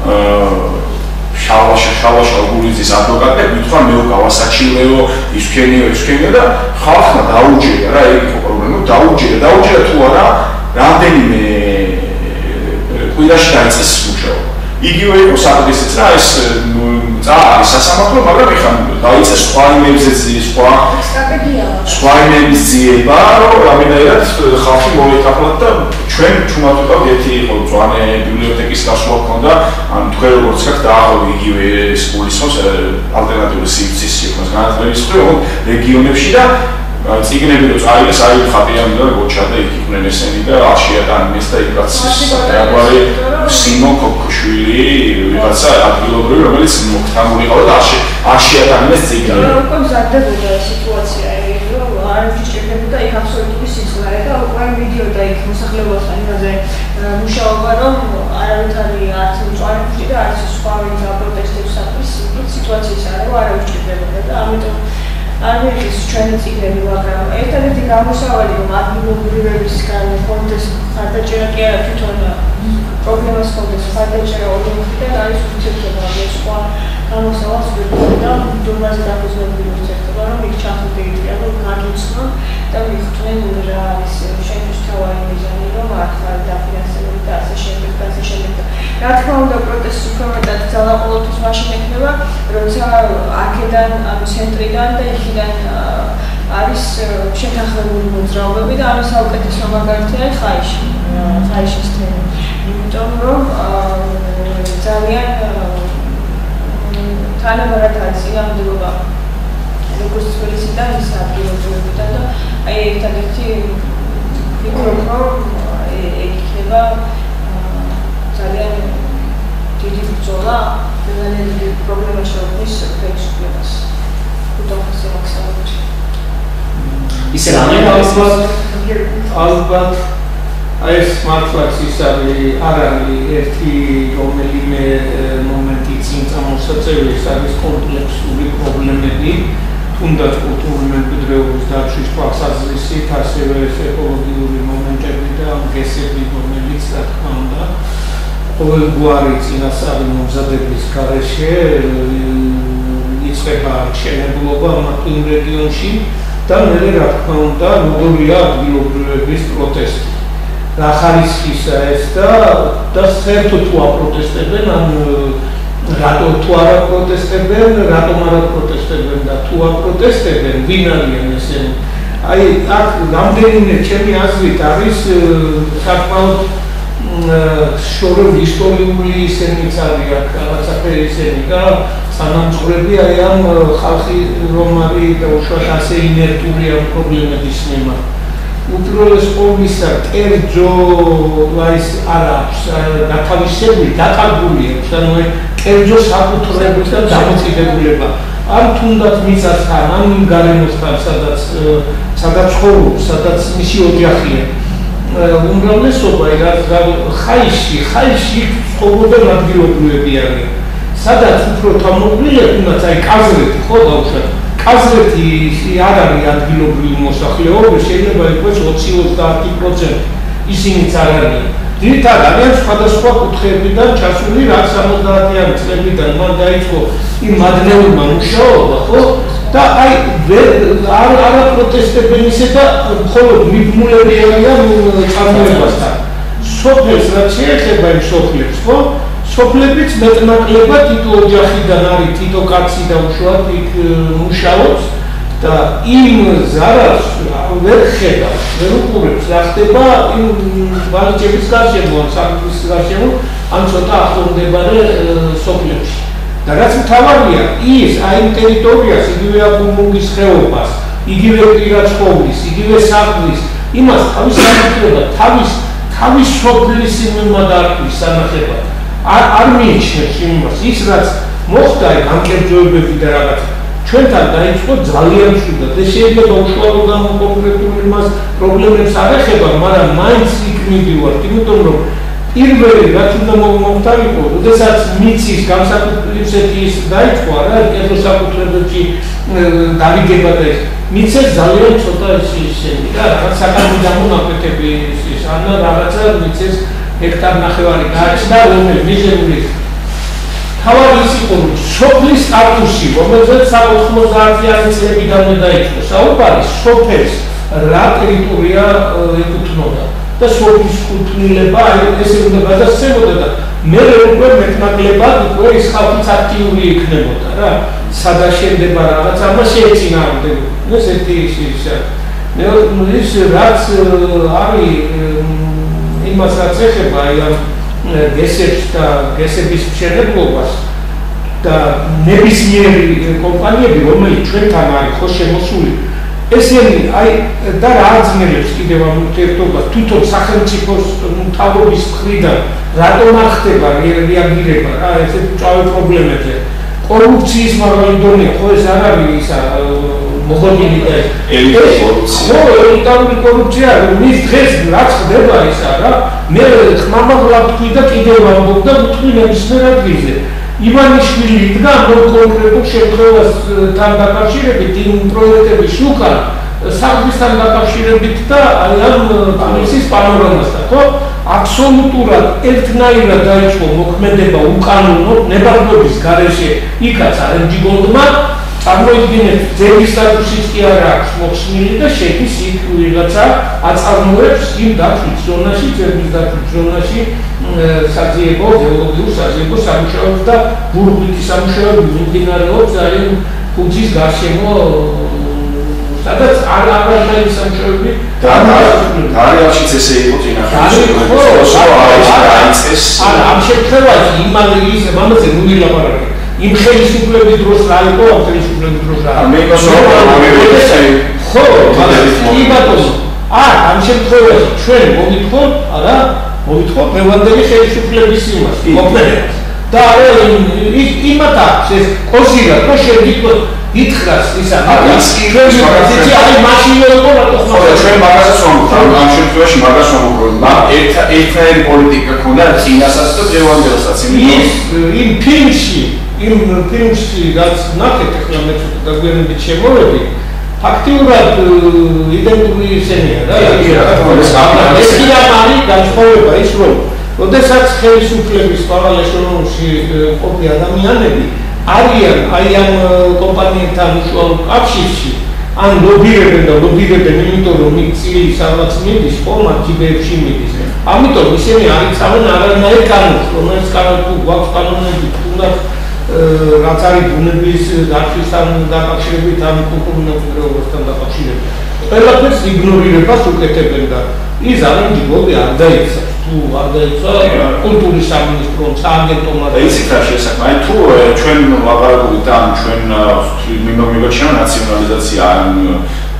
[SPEAKER 1] შალაშა შალაშა გულიძის ადვოკატები, უთხრა მე გავასაჩივრეო, ის ვქენიო, ის ვქენიო და ხალხმა დაუჯერა რა, ეგ იყო პრობლემა, დაუჯერა, დაუჯერა თუ არა, რამდენიმე კვირაში დაიწყეს მუშაობა. იგივე იყო საფრთხესაც რა, ეს წაარის სასამართლო, მაგრამ ეხლა დაიწყეს სხვა იმებზე სხვა სხვა იმების ძიება, რომ რამდენად ხალხი მოეკაფლათ და ჩვენ თუმად ვიყავთ ერთი იყო მწვანე ბიბლიოთეკის გასვლა ჰქონდა, ან თქვენ როგორც ხართ დაახლოებით იგივე ეს გულისხმობს ალტერნატიული სივრცის შექმნას განათლების მხრივ რეგიონებში და წიგნები რო წაიღეს, აი ხატიანი და გოჩა და იქ იყვნენ ესენი და აშიატანეს და იქაც საერთოდ სიმონ კოკოშვილი ვიღაცა ადგილობრივი, რომელიც მოხთამულიყავდა და აშიატანეს წიგნები.
[SPEAKER 4] უკვე მზადდებოდა სიტუაცია, რომ არ შეჭერდებოდა იქ აბსოლუტური სიცხარე და უკვე მიდიოდა იქ მოსახლეობასთან იმაზე მუშაობა, რომ არავითარი არც მწვანე და არც სხვა ვინც აპროტესტებს აკეთებს, სიტუაციის არა რომ არ შეჭერდებოდა და ამიტომ არის ჩვენი წიგნები, მაგრამ ერთადერთი გამოსავალი რომ ადგილობრივებისგან კონდეს ხარდაჭერა კი არა თვითონ პრობლემას კონდეს ხარდაჭერა ორი მხრიდან არის ურთიერთობა სხვა გამოსავალს ვებია და დონეზე დაფუძნებული ურთიერთობა, რომ იქ ჩახდეიდია, რომ გაგიცნონ და მიხვდნენ რა არის შენთვის თავარი მიზანი, რომ ახლა დაფინანსებული და ასე შემდეგ და ასე შემდეგ. რა თქმა უნდა, პროტესტი უფრო მეტად ძალა ყოველთვის მაშინ ექნება, როცა აქედან, ანუ ცენტრიდან და იქიდან არის შეთანხმებული მოძრაობები და ამის საუკეთესო მაგალითია ხაიში, ხაიშის თემა. იმიტომ რომ ძალიან თანაბარად არის წინამორბედება როგორც თბილისიდან, ისე ადგილობრივებიდან და აი ერთადერთი ვფიქრობ, რომ ეგ იქნება ძალიან დიდი ბრძოლა, ძალიან დიდი პრობლემა შეუქმნის ხელისუფლებას. უდავსე მაქსიმალურად.
[SPEAKER 5] ისე რამე
[SPEAKER 2] ალბათ აი ეს მართლაც ის არის არ არის ერთი რომელიმე მომენტი წინ წამოსაწევი, ეს არის კომპლექსური პრობლემები, თუნდაც კულტურული მემკვიდრეობის დაცვის თვალსაზრისით, ასევე ეს ეკოლოგიური მომენტები და გესები, რომელიც რა თქმა უნდა ყოველგვარი წინასწარი მომზადების გარეშე იწყება არჩენებლობა ამ რეგიონში და მე რა თქმა უნდა როგორია ადგილობრივების პროტესტი. რა ხარისხისა ეს და და საერთოდ თუ აპროტესტებენ, ან რატო თუ არ აპროტესტებენ, რატომ არ აპროტესტებენ და თუ აპროტესტებენ, ვინ არიან ესენი. აი აქ რამდენიმე ჩემი აზრით არის საკმაოდ შორეულ ისტორიული ისენიც არის აქ რაღაცა ისენი და სანამწყვრები აი ამ ხალხი რომ არის და უშუალოდ ასე ინერტული ამ პრობლემების მიმართ. უპირველეს ყოვლისა კერძო ის არ აქვს გათავისებული, დაკარგული აქვს, ანუ კერძო საკუთრებები და დამოკიდებულება. ან თუნდაც მიწასთან, ან გარემოსთან, სადაც სადაც ცხოვრობს, სადაც მისი ოჯახია. უმრავლესობა ხაიში, ხაიში ცხოვრობენ ადგილობრივები არიან. სადაც უფრო თავმოყრილია, თუნდაც აი კაზრეთი ხო დავუშვათ. კაზრეთი არ არის ადგილობრივი მოსახლეობა, შეიძლება იყოს ოცი ოცდაათი პროცენტი. ისინიც არ არიან. ძირითადად არიან სხვადასხვა კუთხეებიდან ჩასული, რაც სამოცდაათიანი წლებიდან მან დაიწყო იმ მადნეულმა მუშაობა, ხო? და აი არ არა პროტესტებენ ისე და მხოლოდ მიბმულები არიან წარმოებასთან. სოფლებს რაც შეეხება იმ სოფლებს, ხო? სოფლებიც მეტნაკლებად თითო ოჯახიდან არის, თითო კაცი და უშუალოდ იქ მუშაობს და იმ ზარალს ვერ ხედავს, ვერ უყურებს, რა ხდება იმ ვალიჯების გარშემო, სამების გარშემო, ან ცოტა ახლომდებარე სოფლებში. და რაც მთავარია, ის აი იმ ტერიტორიას, იგივე აბუნუგის ხეობას, იგივე პირაცხოვლის, იგივე საყდრის, იმას თავის განახლება, თავის თავის სოფლის იმემა დაარქვის სანახებად. არ არ მიიჩნევს იმას, ის რაც მოხდა განკერძოებები და რაღაც ჩვენთან დაიწყო ძალიან მშვიდად. ეს შეიძლება უშუალოდ ამ კონკრეტულ იმას პრობლემებს არ ეხება, მაგრამ მაინც იქ მივდივართ, იმიტომ რომ პირველი რაც უნდა მომხდარიყო, როდესაც მიწის განსაკუთრებისეთი ის დაიწყო, რა კერძო საკუთრებებში დავიგება და ეს მიწეს ძალიან ცოტა ისინი რა, რაღაც საკუთარი დამონაკვეთები ის ან რაღაცა მიწეს ჰექტარ ნახევარი გააჩნდა, რომელიც მიზებული თავად ის იყო სოფლის სტატუსი, რომელზეც სამოცდაათიანი წლებიდანვე დაიწყო საუბარი, სოფელს რა ტერიტორია ეკუთვნოდა და სოფლის კუთვნილება ესე უნდა გადასცემოდა და მე უკვე მეტნაკლებად უკვე ის ხალხიც აქტიური იქნებოდა რა, სადაშენდება რაღაც, ამას შეეწინააღმდეგებოდა. ეს ერთი ის მე ის რაც არის იმას რაც ეხება აი ამ გესებს და გესების მშენებლობას და ნებისმიერი კომპანიები, რომელიც ჩვენთან არის ხო შემოსული, ესენი აი და რა აზრებს კიდევ ამ ურთიერთობას თვითონ სახელმწიფოს მთავრობის მხრიდან რატომ არ ხდება რეაგირება რა ესეთ მწვავე პრობლემებზე. კორუფციის მაღალი დონე ხო ეს არ არის ისა მოხდილი და ეს ხო ელიტარული კორუფცია მის დღეს რაც ხდება ისა რა მე ხმამაღლად თქვი და კიდევ ვამბობ და ვთქვი ნებისმიერ ადგილზე ივანიშვილი იდგა რომ კონკრეტულ შემთხვევასთან დაკავშირებით იმ პროექტების უკან საქმისთან დაკავშირებით და აი ამ პანელსის პანორამასთან ხო აბსოლუტურად ერთნაირად დაიწყო მოქმედება უკანონო ნებართვების გარეშე იქაც არემჯი გოლდმა წარმოიდგინეთ ძეგლის სტატუსიც კი არ აქვს მოხსნილი და შედის იქ ვიღაცა აწარმოებს იმ დაცვის ზონაში ძეგლის დაცვის ზონაში საძიებო გეოლოგიურ საძიებო სამუშაოებს და ბურბიტის სამუშაოები მიმდინარეობს ძალიან ფუძის გარშემო სადაც არ აღარ სამშობლები
[SPEAKER 1] და დარიალშიც ესე იყო წინახავში დაიწყეს
[SPEAKER 2] არა ამ შემთხვევაში იმან ის მამაზე ნუ ლაპარაკი იმ ხელისუფლების დროს რა იყო ამ ხელისუფლების დროს რა
[SPEAKER 1] მე
[SPEAKER 2] ხო კი ბატონო არა ამ შემთხვევაში ჩვენ მოვითხოვთ არა მოვითხოვთ მევანდელი ხელისუფლების იმას მოქმედებას და არა იმათა ეს კოსირა თუ შეგიტყვეთ ითხრას ისა ის ის აი მაშინ იყო რატო ხო
[SPEAKER 1] ჩვენ მაგასაც ვამბობთ ამ შემთხვევაში მაგას ვამბობთ მაგრამ ერთ ერთნაირი პოლიტიკა ქონდა წინასაც და დღევანდელსაც
[SPEAKER 2] ის იმ ფილმში იმ ფილმში რაც ნახეთ ახლა მე დაგვიანებით შემოვედი ფაქტიურად იდენტური ისენია რა ეს კი არის განსხვავება ის რომ როდესაც ხელისუფლების პარალელში ყოფი ადამიანები არიან აი ამ კომპანიებთან უშუალო კავშირში ან ლობირებენ და ლობირებენ იმიტომ რომ იქ წილი სადღაც მიდის ხოლმე ჯიბებში მიდის ამიტომ ისინი არიცავენ არანაირ კანონს რომელიც კანონი გვაქვს კანონები თუნდაც რაც არის ბუნების დაცვისთან დაკავშირებით ან კულტურულ მემკვიდრეობასთან დაკავშირებით ყველაფერს იგნორირებას უკეთებენ და ის არამედ გოლი არ დაიცა თუ არ დაიცა კულტურის სამინისტრომ სააგენტომ არ
[SPEAKER 1] იცით რა შესაძლოა აი თუ ჩვენ ლაპარაკობთ ან ჩვენ მიმოგვიგვაჩვენა ნაციონალიზაცია ან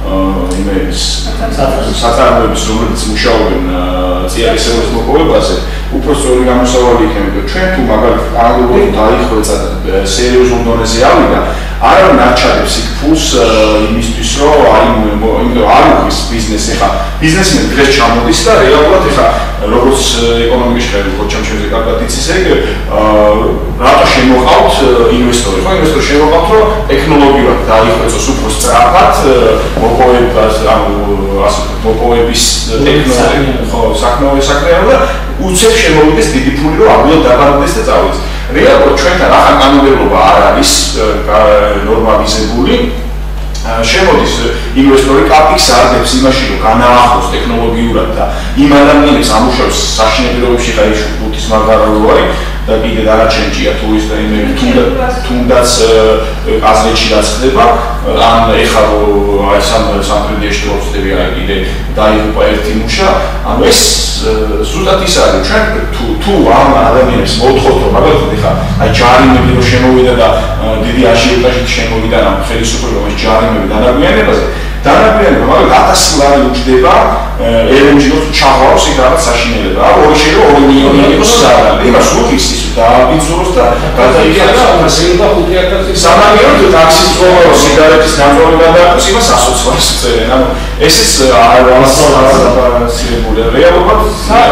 [SPEAKER 1] იმეების საწარმოების რომელიც მუშაობენ წიაღისეულის მოპოვებაზე უფრო სწორი გამოსავალი იქნება ჩვენ თუ მაგალითად აღდგენილ დაიხვეწა სერიოზულ დონეზე ავიდა არ ნაჩადებს იქ ფულს იმისთვის რომ აი იმიტომ არ უხის ბიზნესი ხა ბიზნესმენი დღეს ჩამოდის და რეალურად ხა როგორც ეკონომიკის შეხედვით ხოჩამჩემზე კარგად იცის ეგ რატო შემოყავთ ინვესტორი ხო ინვესტორი შემოყავთ რომ ტექნოლოგიურად დაიხვეწოს უფრო სწრაფად მოპოვებას ანუ ასე მოპოვების ტექნოლოგია ხო საქმე საქმეა და უცებ შემოვიდეს დიდი ფული რომ ადვილად დაბარდეს და წავიდეს რეალურად ჩვენთან ახალ კანონმდებლობა არ არის ნორმალიზებული შემოდის ინვესტორი კაპიქს არდებს იმაში რომ განაახლოს ტექნოლოგიურად და იმ ადამიანებს ამუშავებს საშინელ პირობებში ხა ის ბუთის მაგაროვარი და კიდე დანარჩენია თუ ის და იმები თუნდაც აზრეთში რაც ხდება ან ეხლა აი სამ სამტრედიაში რო ხდება აი კიდე დაიღუპა ერთი მუშა ანუ ეს ზუსტად ის არის ჩვენ თუ თუ ამ ადამიანებს მოთხოვთ რომ მაგალითად ეხლა აი ჯარიმები რო შემოვიდა და დიდი აშიოტაჟით შემოვიდა ამ ხელისუფლება რომ ეს ჯარიმები დანაგვიანებაზე დანაგვიანება მაგალითად ათასი ლარი უჯდება ელემჯინოს ჩაღვავს იქ რაღაც საშინელება ორი შეიძლება ორი მილიონი იყოს საგანი იმას უხის ის დააბიძუროს და გადაიხადოს ათასი და ხუთი ათასი სამაგიეროდ ტაქსის ცხოვრება სიგარეტის გამწვავება და იმას ასოც ვარს წერენ ანუ ესეც არ ვასწავლებული რეალურად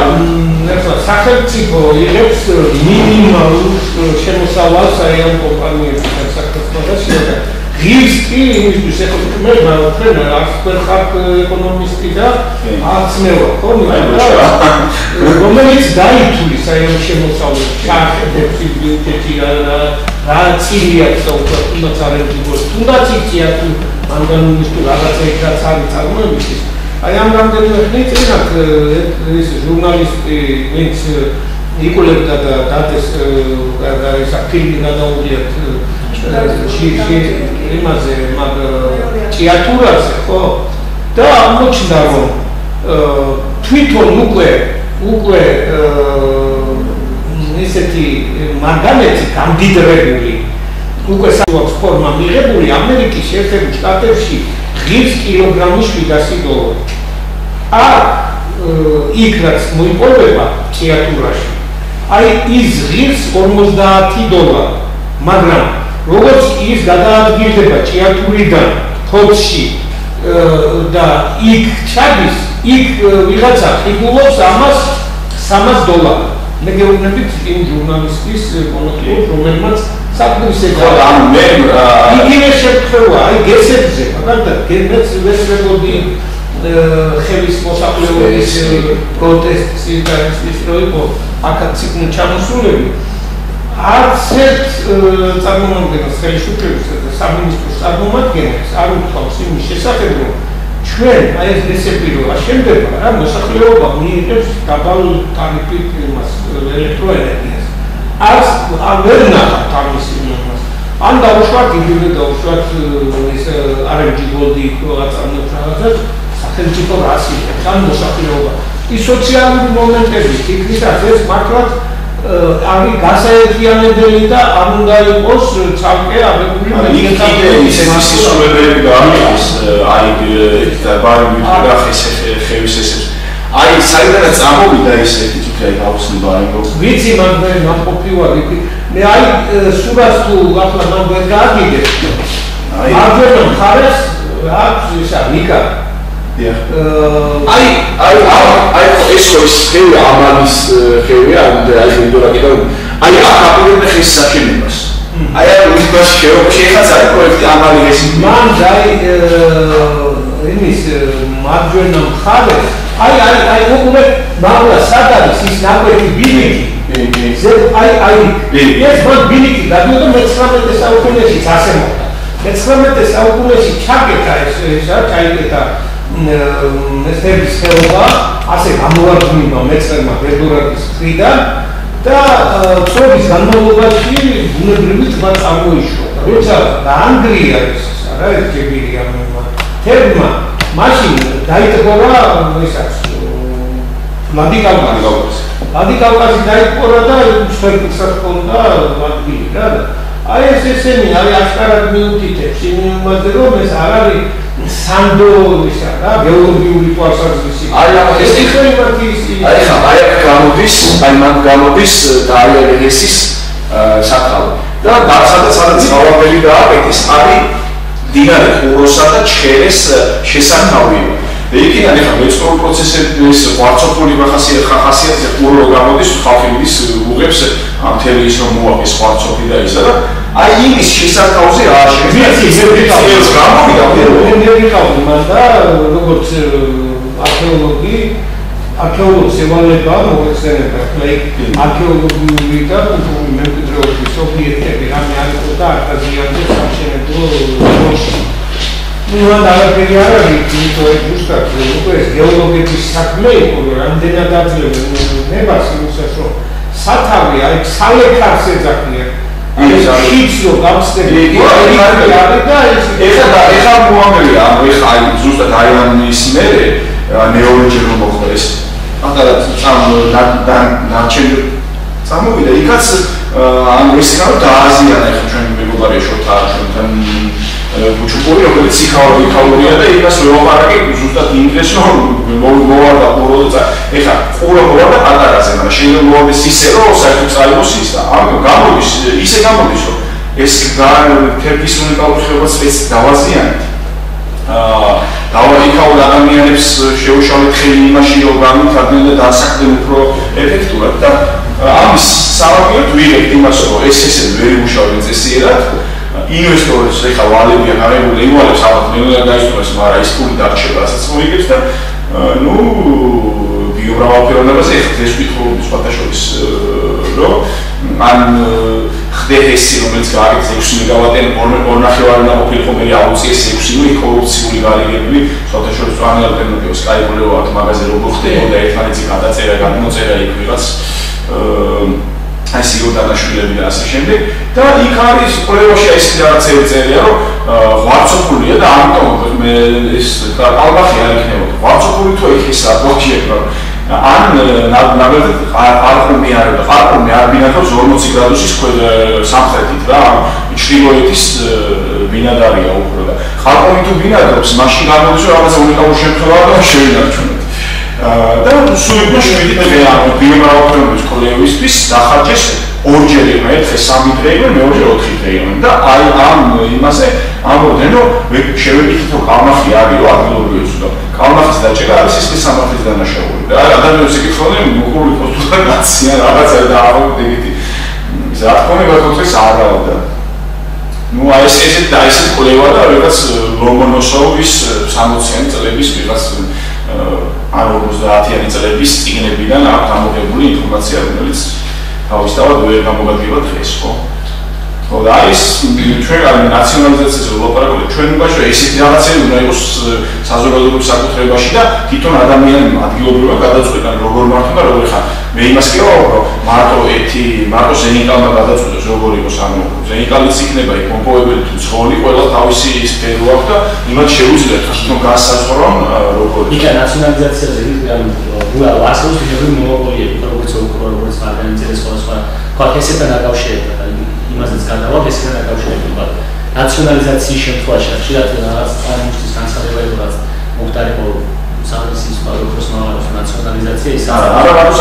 [SPEAKER 2] სახელმწიფო იღებს მინიმალურ შემოსავალს აი ამ კომპანიებთან საქართველოში და ღირს კი იმისთვის ეხლა მე თქვენ არც ხართ ეკონომისტი და არც მე ვარ ხო რომელიც დაითulis აი ამ შემოსავლებს ჩახედებს ბიუჯეტი რა წილია თქო თუნდაც არ ეკითხოს თუნდაც იცია თუ მანგანუმის თუ რაღაცა იქ რაც არის წარმოებისთვის აი ამ რამდენიმე ხნით წინათ ეს ჟურნალისტი ვინც იკულებდა და დადეს ეს ფილმი გადაუღიათ იმაზე მაგ ჭიათურაზე ხო და აღმოჩნდა რომ თვითონ უკვე უკვე ესეთი მარგალეთი გამდიდრებული უკვე საუბრობს ფორმა მიღებული ამერიკის შეერთებულ შტატებში ღირს კილოგრამი შვიდასი დოლარი არ იქ რაც მოიპოვება ჭიათურაში აი ის ღირს ორმოცდაათი დოლარი მაგრამ როგორც ის გადაადგილდება ჭიათურიდან ხოთში და იქ ჩადის იქ ვიღაცა ყიდულობს ამას სამას დოლარი მე გეუბნებით იმ ჟურნალისტის მონოკლუბ რომელმაც საქმის ეხლა
[SPEAKER 1] ანუ მე
[SPEAKER 2] იგივე შემთხვევა აი გესებზე მაგალითად გენეც ვესწრებოდი ხელის მოსახლეობის პროტესტის და ის რო იყო აქაც იქნა ჩამოსულები არც ერთ წარმომადგენელს ხელისუფლებისა და სამინისტროს წარმომადგენელს არ უთხოვს იმის შესახებ რომ ჩვენ აი ეს რესეპიროა შემდება რა მოსახლეობა მიიღებს დაბალ ტარიფით იმას ელექტროენერგიას არც ვერ ნახავთ ამის იმას ან დაუშვათ იგივე დაუშვათ ეს არემჯი გოლდი აწარმოებს რაღაცას სახელმწიფო რას იღებს ან მოსახლეობა ის სოციალური მომენტები იქნისაც ეს მართლაც არის გასაერთიანებელი და არ უნდა იყოს ცალკე აღებული
[SPEAKER 1] ისეთი სისულელები გაამყავს აი და ბარბიტურა ხევის ესეთ აი საიდანაც წამოვიდა ის ერთი თვითი აი გავხსნდა აი
[SPEAKER 2] ვიცი მაგრამ ნამყოფი ვარ მე აი სურას თუ ახლა ნამდვილად გააგიგე აი აღერა მხარეს აქვს ისა ნიკა
[SPEAKER 1] აი აი აი ეს ის ხევი ამალის ხევია აი ვიდრე კიდევ აი აქ აპირებდა ხის საშენებას აი აქ უძბაში შეიძლება არის პროექტი ამალი ეს
[SPEAKER 2] მან დაი იმის მარჯვენა მხარეს აი აი აი უკვე მაგლა სად არის ის ნაკვეთი ბილიკი ზე აი აი ეს მან ბილიკი გადაოდა მეცხრამეტე საუკუნეში ასე მოხდა მეცხრამეტე საუკუნეში ჩაკეტა ეს ესა ჩაიკეტა მესტების ხელობა ასე გამოვარდნილმა მეცხრემა ბერდურაკის მხრიდან და წლების განმავლობაში ბუნებრივი ტბა წარმოიშვა. როცა დაანგრია ეს რა ეს ჯებირი ამ თერმა მაშინ დაიტყორა ესაც ლადიკალკაზი. ლადიკალკაზი დაიტყორა და სპეციალურად ჰქონდა ადგილი რა. აი ეს ესენი არის აშკარად მიუთითებს იმაზე რომ ეს არ არის სანდო ისა რა გეოლოგიური თვალსაზრისით.
[SPEAKER 1] აი ეს აი ხა აი გამოდის, აი მაგ გამოდის და აი ესის საკრავი. და სადაც სადაც ავაბელი დააკეთეს, არის დინარე ყუროსა და ჩხერეს შესათავი. და იქიდან ახლა მეცხოველ პროცესების ღვაწლული ხასიათზე ყურო გამოდის, ხალხი მიდის უღებს ამ თელი ის რომ მოაყეს ღვაწლი და ისა და აი იმის შესათავზე ააშენეს. ეს გამოვიდა
[SPEAKER 2] მე ვიყავდი მან და როგორც არქეოლოგი არქეოლოგის ევალება მოხსენება პლეიკი არქეოლოგიური და კულტურული მემკვიდრეობის ობიექტები რამე არის და არტაზიანზე სამშენებლო დროში. ну არაფერი არ არის იმიტომ ზუსტად ეს გეოლოგების საქმე იყო რამდენად აძლევენ ნებას იმისას რომ სათავე აი სალექარს ეძახიან ეს არის რო გამწდები არის და ეს
[SPEAKER 1] ეხლა ეხლა მოამბია ანუ ეხლა აი ზუსტად აი ამის მერე ნეოლოგიურ მოხდა ეს ახლა ამ ნარჩენ წამოვიდა იქაც ანუ ეს რა დააზიანა ეხლა ჩვენ მეგობარია შოთა ჩვენთან ბუჩუპური რომელიც იქაური იქაურია და იმას ვეუბნები ზუსტად ინგლისში რომ მოვარდა ყურო და ეხლა ყურო მოვარდა პატარაზე მაგრამ შეიძლება მოვარდეს ისე რომ საერთოდ წაიღოს ის და ამ გამოდის ისე გამოდის რომ ეს თერგის უნიკალურ ხეობას ეს დავაზიანეთ აა დავაიქაურ ადამიანებს შეუშალეთ ხელი იმაში რომ განვითარდნენ და დასახდნენ უფრო ეფექტურად და ამის სავარაუდოდ ვიღებთ იმას რომ ეს ესე ვერ იმუშავებს წესიერად ინვესტორებს ეხლა ვალებია გარემული ივალებს ალბათ მეუნა დაისწროს მაგრამ ის ფული დარჩება რასაც მოიგებს და ნუ ბიომრავალფეროვნებაზე ეხლა ეს ვიტყოდი სხვათაშორის რომ ან ხდეესი რომელიც გააკეთეს ექვსი მეგავატიან ორნახევარი ნაყოფილი ხომერი აუწიეს ექვსი ნუ კორუფციული გარიგები სხვათაშორის წვანი ალტერნატივა სკაიპულეო აქ მაღაზია როგორ ხდებოდა ერთმანეთზე გადაწერა გადმოწერა იქ ვიღაც აი სიოდანაშვილები და ასე შემდეგ და იქ არის ყველაში აი ეს რაღაცები წერია რომ ღვაწლულია და ამიტომ მე ეს კალბახი არ იქნებოდა ღვაწლული თუ იქ ის აპოქიება ან ნაბერდ ყარყუმი არის და ყარყუმი არ ბინადრობს ორმოცი გრადუსის სამხრეთით რა ჩრდილოეთის ბინადარია უფრო და ყარყუმი თუ ბინადრობს მაშინ გამოდის რომ რაღაცა უნიკალური შემთხვევაა და შევინარჩუნოთ და სულ შვიდი დღე ამ ბიომრავალფეროვნების კოლექციისთვის დახარჯეს ორჯერ იყო ერთხე სამი დღე იყო მეორე ოთხი დღე იყო და აი ამ იმაზე ამბობდნენ რომ შევეკითხეთ რომ კალმახი არის ადგილობრივი უცნო კალმახის დაჭერა არის ის სამართლის დანაშაული და ადამიანებს ეკითხავდნენ მოყოლი პოსტურა ნაცია რაღაცა და აღარ ეგეთი რა თქმა უნდა გაკეთეს არა და ну а ეს ესე და ეს კოლექცია და რაღაც ლომონოსოვის სამოციანი წლების ვიღაც ან ოცდაათიანი წლების წიგნებიდან აქვს ამოღებული ინფორმაცია, რომელიც თავისთავად ვერ გამოგადგება დღეს, ხო? ხო და ის ჩვენ არ ნაციონალიზაციაზე ვლაპარაკობთ, ჩვენ უკაშო ესეთი რაღაცები უნდა იყოს საზოგადოების საკუთრებაში და თვითონ ადამიანები ადგილობრივად გადაწყვეტენ როგორ მართონ და როგორ ხარ. მე იმას კი ვაუბრობ, რომ მარტო ერთი, მარტო ზენიკალმა გადაწყვეტოს როგორ იყოს, ანუ ზენიკალიც იქნება იქ მომპოვებელი თუ ცხოველი, ყველა თავისი სფერო აქვს და იმათ შეუძლიათ თვითონ გასაზღვრონ როგორ.
[SPEAKER 5] იქა ნაციონალიზაციაზე ვიყავ, უა ასოს ვიღები მონოპოლიები, როგორც როგორც მარგანიცეს სხვა სხვა. ხო ესეთან დაკავშირებდა და იმასაც გადავალ ესეთან დაკავშირებდა. ნაციონალიზაციის შემთხვევაში ხშირად რაღაც წარმოსის განსხვავებულად მოხდარიყო სამისის პაროკოს მაღალოს ნაციონალიზაცია ის არა
[SPEAKER 1] არა არა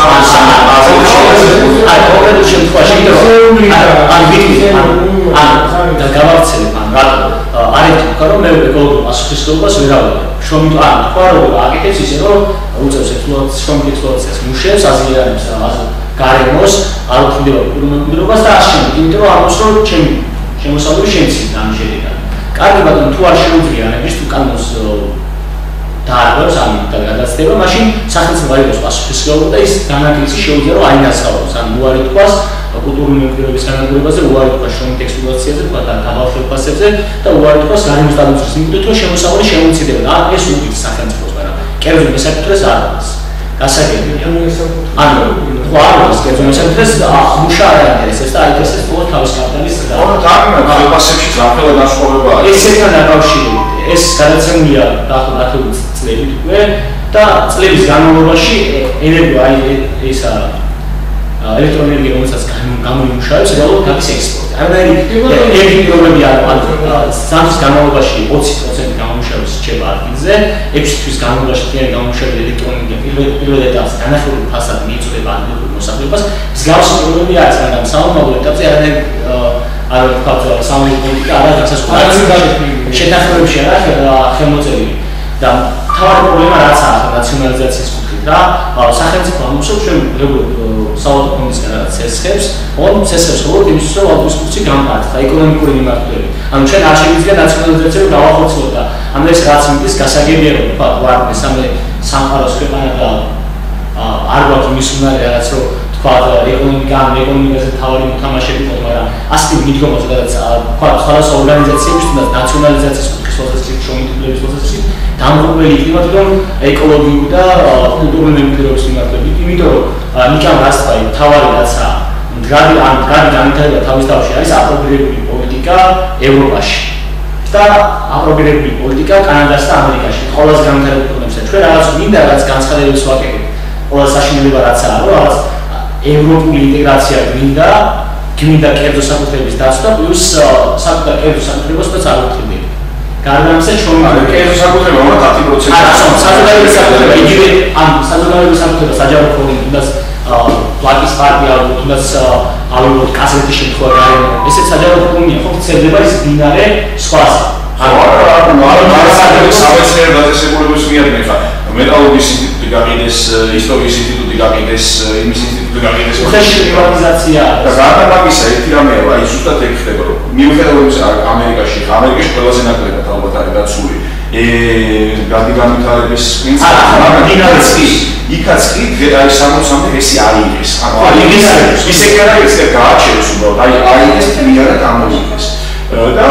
[SPEAKER 1] სამისის
[SPEAKER 5] აი ოღონდ შემთხვევაში ან ვიტყვი ან და გავარცელებ ან რატო არეთი ვქო რომ მე ეკოლოგიურ პასუხისმგებლობას ვერ ავიღებ შრომით ან თქვა რომ აკეთებს ისე რომ უწევს ექსპლუატაციას შრომით ექსპლუატაციას მუშებს აზიანებს გარემოს არ უხდება კულტურმემკვიდრეობას და ასე შემდეგ იმიტომ რომ ამას რომ ჩემი შემოსავლები შემცირდა ამ შედეგად კარგი ბატონო თუ არ შეუძლია ანების თუ კანონს დაარღვევს ამით და გადაცდება, მაშინ სახელმწიფო აიღოს პასუხისმგებლობა და ის განაკლისი შეუძლია რომ აინაცავლოს, ან უარი თქვას კულტურული მემკვიდრეობის განადგურებაზე, უარი თქვას შრომით ექსპლუატაციაზე, თქვა და დაბალხებასებზე და უარი თქვას გარემოს დაბალხების მიმდევრ შემოსავალი შემოწიდება და ეს უკეთ სახელმწიფოს, მაგრამ კერძო მესაკუთრეს არ არის. გასაგებია. ანუ ყვარს კერძო მესაკუთრეს მუშა არ აინტერესებს და აინტერესებს მხოლოდ თავის კაპიტალის და
[SPEAKER 1] და ხებასებში ზაფხულა განსხვავება არის.
[SPEAKER 5] ესეთან დაკავშირებით ეს გადაცემულია დაახლოებით წლებით უკვე და წლების განმავლობაში ენერგია აი ისა ელექტროენერგია რომელსაც გამოიმუშავებს რეალურად გადის ექსპორტი. არანაირი ეფექტურობები არ არის. სამის განმავლობაში ოცი პროცენტი გამომუშავების რჩება ფასადზე, ექვსი თვის განმავლობაში მთლიანი გამომუშავებული ელექტრონიკა პირველ ეტაპზე განახორციელებული ფასადი მიეწოდება ადგილობრივ მოსახლეობას. მსგავსი პრობლემები არის, მაგრამ საომავლო ეტაპზე არანაირ არ ვთქვათ, საომავლო პოლიტიკა არ არის გასასწორებელი. შეთანხმებებში არა ხელმოწერილი და მთავარი პრობლემა რაც არის ნაციონალიზაციის კუთხით რა, სახელმწიფო ამუშავებს ჩვენ საავადმყოფო ფონდისგან რაღაც ცესხებს, ოღონდ ცესხებს ხოლმე იმისთვის რომ ავტობის კუთხი გამყარდეს და ეკონომიკური მიმართულებით. ანუ ჩვენ არ შეგვიძლია ნაციონალიზაცია რომ გავახორციელოთ და ამ ეს რაც მიდის გასაგებია რომ ვთქვათ ვარ მესამე სამყაროს ქვეყანა და არ გვაქვს იმის უნარი რაღაც რომ ვთქვათ ეკონომიკა ან ეკონომიკაზე თავი მოთამაშები მოხდა, მაგრამ ასეთი მიდგომა სადაც ვთქვათ სხვადასხვა ორგანიზაციების თუნდაც ნაციონალიზაციის კუთხის პროცესში შემოიტანების პროცესში დამღუპველი იქნება თვითონ ეკოლოგიური და კულტურული მემკვიდრეობის მიმართულებით, იმიტომ რომ ნიკამ რაც თქვა, თავარი რაცა მდგარი ან მდგარი განვითარება თავის თავში არის აპრობირებული პოლიტიკა ევროპაში და აპრობირებული პოლიტიკა კანადასა და ამერიკაში. ყველაზე განვითარებულ ქვეყნებში ჩვენ რაღაც მინდა რაღაც განცხადებებს ვაკეთებთ. ყველა საშინელება რაც არის, რომ რაღაც ევროპული ინტეგრაცია გვინდა, გვინდა კერძო საკუთრების დაცვა, პლუს საკუთარ კერძო საკუთრებასაც არ ვუხდით. გარდა ამისა ჩვენ კერძო საკუთრება უნდა ათი პროცენტი. არა, საზოგადოების საკუთრება იგივე ან საზოგადოების საკუთრება საჯარო ფონდი თუნდაც პლატის პარტია თუნდაც ალბათ კასეთის შემთხვევა არის. ესეც საჯარო ფონდია, ხო ვრცელდება ის დინარე სხვაზე.
[SPEAKER 1] ანუ არა, არა, არა, სამეცნიერო დაწესებულების მიერ მეხა მეტალურგიის ინსტიტუტი გაყიდეს, ისტორიის ინსტიტუტი გაყიდეს, იმის ინსტიტუტი გაყიდეს.
[SPEAKER 5] უხეში პრივატიზაცია
[SPEAKER 1] და გარდა მაგისა ერთი რამეა, აი ზუსტად ეგ ხდება, რომ მიუხედავად იმისა, ამერიკაში, ამერიკაში ყველაზე ნაკლებად ალბათ არის დაცული ე გადი განვითარების პრინციპი, მაგრამ იქაც კი არის სამოცამდე ესე აიღეს. ანუ აიღეს, ისე კი არა, ესე გააჩერეს უბრალოდ, აი აიღეს მიარად ამოიღეს. და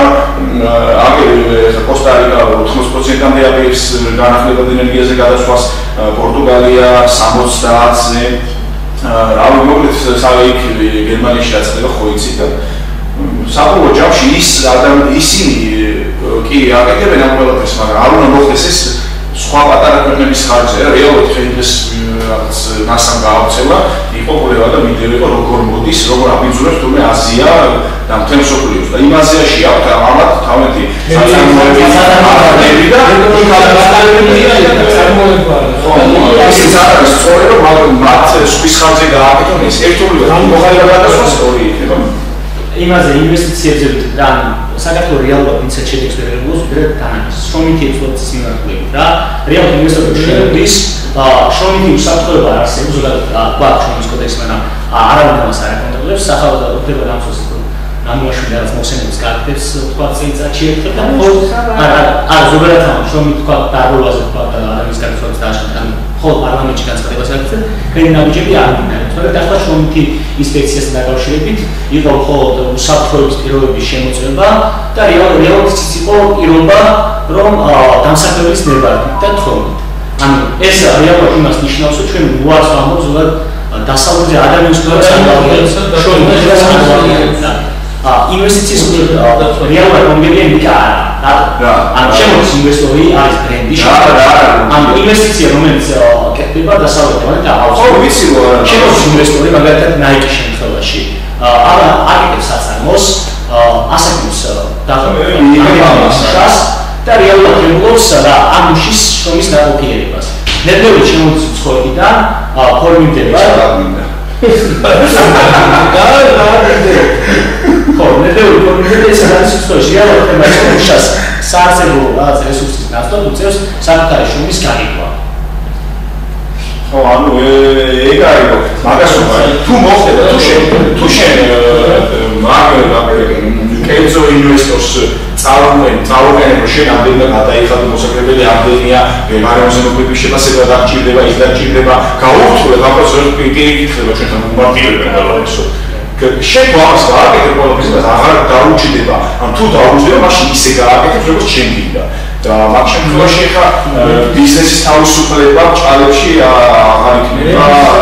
[SPEAKER 1] აგერ კოსტა-რიკა ოთხმოცდაათ პროცენტამდე აპირებს განახლებად ენერგიაზე გადასვლას, პორტუგალია სამოცდაათზე. რავი მოკლედ საერთოდ გერმანიაში რაც ხდება ხო იცით და საბოლოო ჯამში ის ისინი კი აკეთებენ ამ ყველაფერს, მაგრამ არ უნდა მოხდეს ეს სხვა პატარა ქვეყნების ხარჯზე. რეალურად ხელს რაღაც მასამ გააუცელა, იყო ყურება და მიდევი იყო როგორ მოდის, როგორ აბიძურებს თურმე აზია და მთელ მსოფლიოს და იმ აზიაში აქვს ამათ თავეთი საწარმოები და ეს არის სწორედ რომ მათ სხვის ხარჯზე გააკეთონ ეს ერთობლივად ამ მოხალისეა გადასვლას ორი იქნება.
[SPEAKER 5] იმაზე ინვესტიციებზე და საქართველოს რეალურად ინცეთ შედეგს ვერ ეგუოს ვიდრე დანაკის შრომითი ექსპლუატაციის მიმართულებით რა. რეალურად ინვესტორები შეერგვის შრომითი უსაფრთხოება არ არსებობს ზოგადად გვაქვს შრომის კოდექსი, მაგრამ არავინ ამას არ აკონტროლებს. სახელმწიფო ხდება დამსვას ნამუაშვილი რაღაც მოხსენებს გაკეთებს თქვა წელიწადში ერთხელ და არა არა ზოგადად ამ შრომით თქვა დარღვევაზე თქვა და ადამიანის განსხვავებას დააშკარებენ ხო პარლამენტში განცხადებას აკეთებს კრედიტ ნაბიჯები არ მინდა თორემ ახლა შრომითი ინსპექციასთან დაკავშირებით იყო მხოლოდ უსაფრთხოების პირობების შემოწმება და რეალურად ის იყო პირობა რომ დამსახურების ნებართვით და თხოვნით. ანუ ეს რეალურად იმას ნიშნავს რომ ჩვენ უარს ვამბობთ ზოგადად დასავლეთზე ადამიანის შრომით ინვესტიციის რეალურად მომგებია ნიკა არა. ანუ შემოდის ინვესტორი არის ბრენდი. ანუ ინვესტიცია რომელიც კეთდება დასავლეთიდან და აუცილებლად შემოდის ინვესტორი მაგალითად Nike შემთხვევაში. არა აკეთებს საწარმოს, ასაკის დაღმართებას და რეალურად რეგულობს და ამუშის შრომის დაყოფიერებას. ნებრივი შემოდის უცხოეთიდან ფორმირდება ხო, ნებრივი ფორმირდება ეს არის უცხოეთში რეალურად მაშინაშას საარსებო რაღაც რესურსის ნაცვლად უწევს საკუთარი შრომის გაყიდვა.
[SPEAKER 1] ხო, ანუ ეგ არის მაგას თუ მოხდება თუ შენ თუ შენ მაგ კერძო ინვესტორს წავუყენ წავუყენ რომ შენ ამდენმა გადაიხადო მოსაკრებელი ამდენია გარემოზე მოგვიბის შეფასება დაგჭირდება ის დაგჭირდება გაუხსოვეთ აპროს რომ პირიქით ხდება ჩვენთან უმარტივებენ გადავალესო შენ გვაქვს გააკეთე ყველაფერს და აღარ დაუჭირდება ან თუ დაუჭირდება მაშინ ისე გააკეთებს როგორც შენ გინდა და მაგ შემთხვევაში ხა ბიზნესის თავისუფლება ჭალებში აღარ იქნება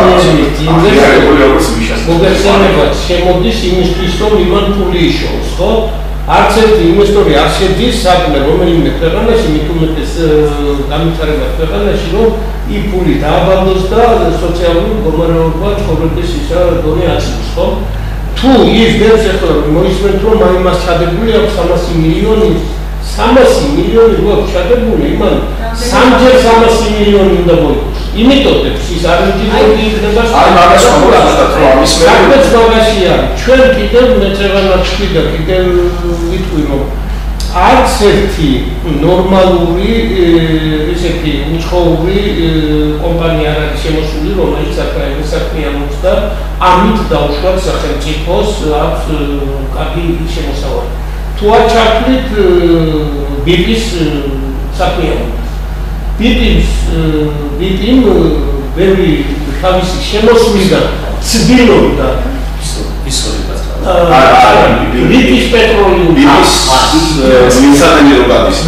[SPEAKER 2] მოგეხსენებათ შემოდის იმისთვის რომ იმან ფული იშოვოს ხო არც ერთი ინვესტორი არ შედის საქმე რომელიმე ქვეყანაში მით უმეტეს განვითარებულ ქვეყანაში რომ იმ ფული დააბანოს და სოციალური მდგომარეობა ცხოვრების ისა დონე აწვდის ხო თუ ის დებს ახლა მოისმენთ რომ მაინც ჩადებული აქვს სამასი მილიონი სამასი მილიონი გვაქვს ჩადებული, იმან სამჯერ სამასი მილიონი უნდა მოიგოს. იმიტომ ის არგენტინული იქნება
[SPEAKER 1] აი მაგას ვამბობთ რომ ამის
[SPEAKER 2] მერე მაგაშია ჩვენ კიდევ მეწევანაჩი და კიდევ ვიტყვი რომ არც ერთი ნორმალური ესეთი უცხოური კომპანია არ არის შემოსული რომელიც აქ საქმე ამოწდა ამით დაუშვათ სახელმწიფოს აქვს კარგი შემოსავალი თუ არ ჩართვით ბიპის საქმე ამოწდა ბიპის ბიპიმ ბევრი თავისი შემოსვლიდან ცდილობდა
[SPEAKER 5] ისორიებას
[SPEAKER 2] ბიპის პეტროლიუმი
[SPEAKER 1] ბიპის მისადენი რო გადის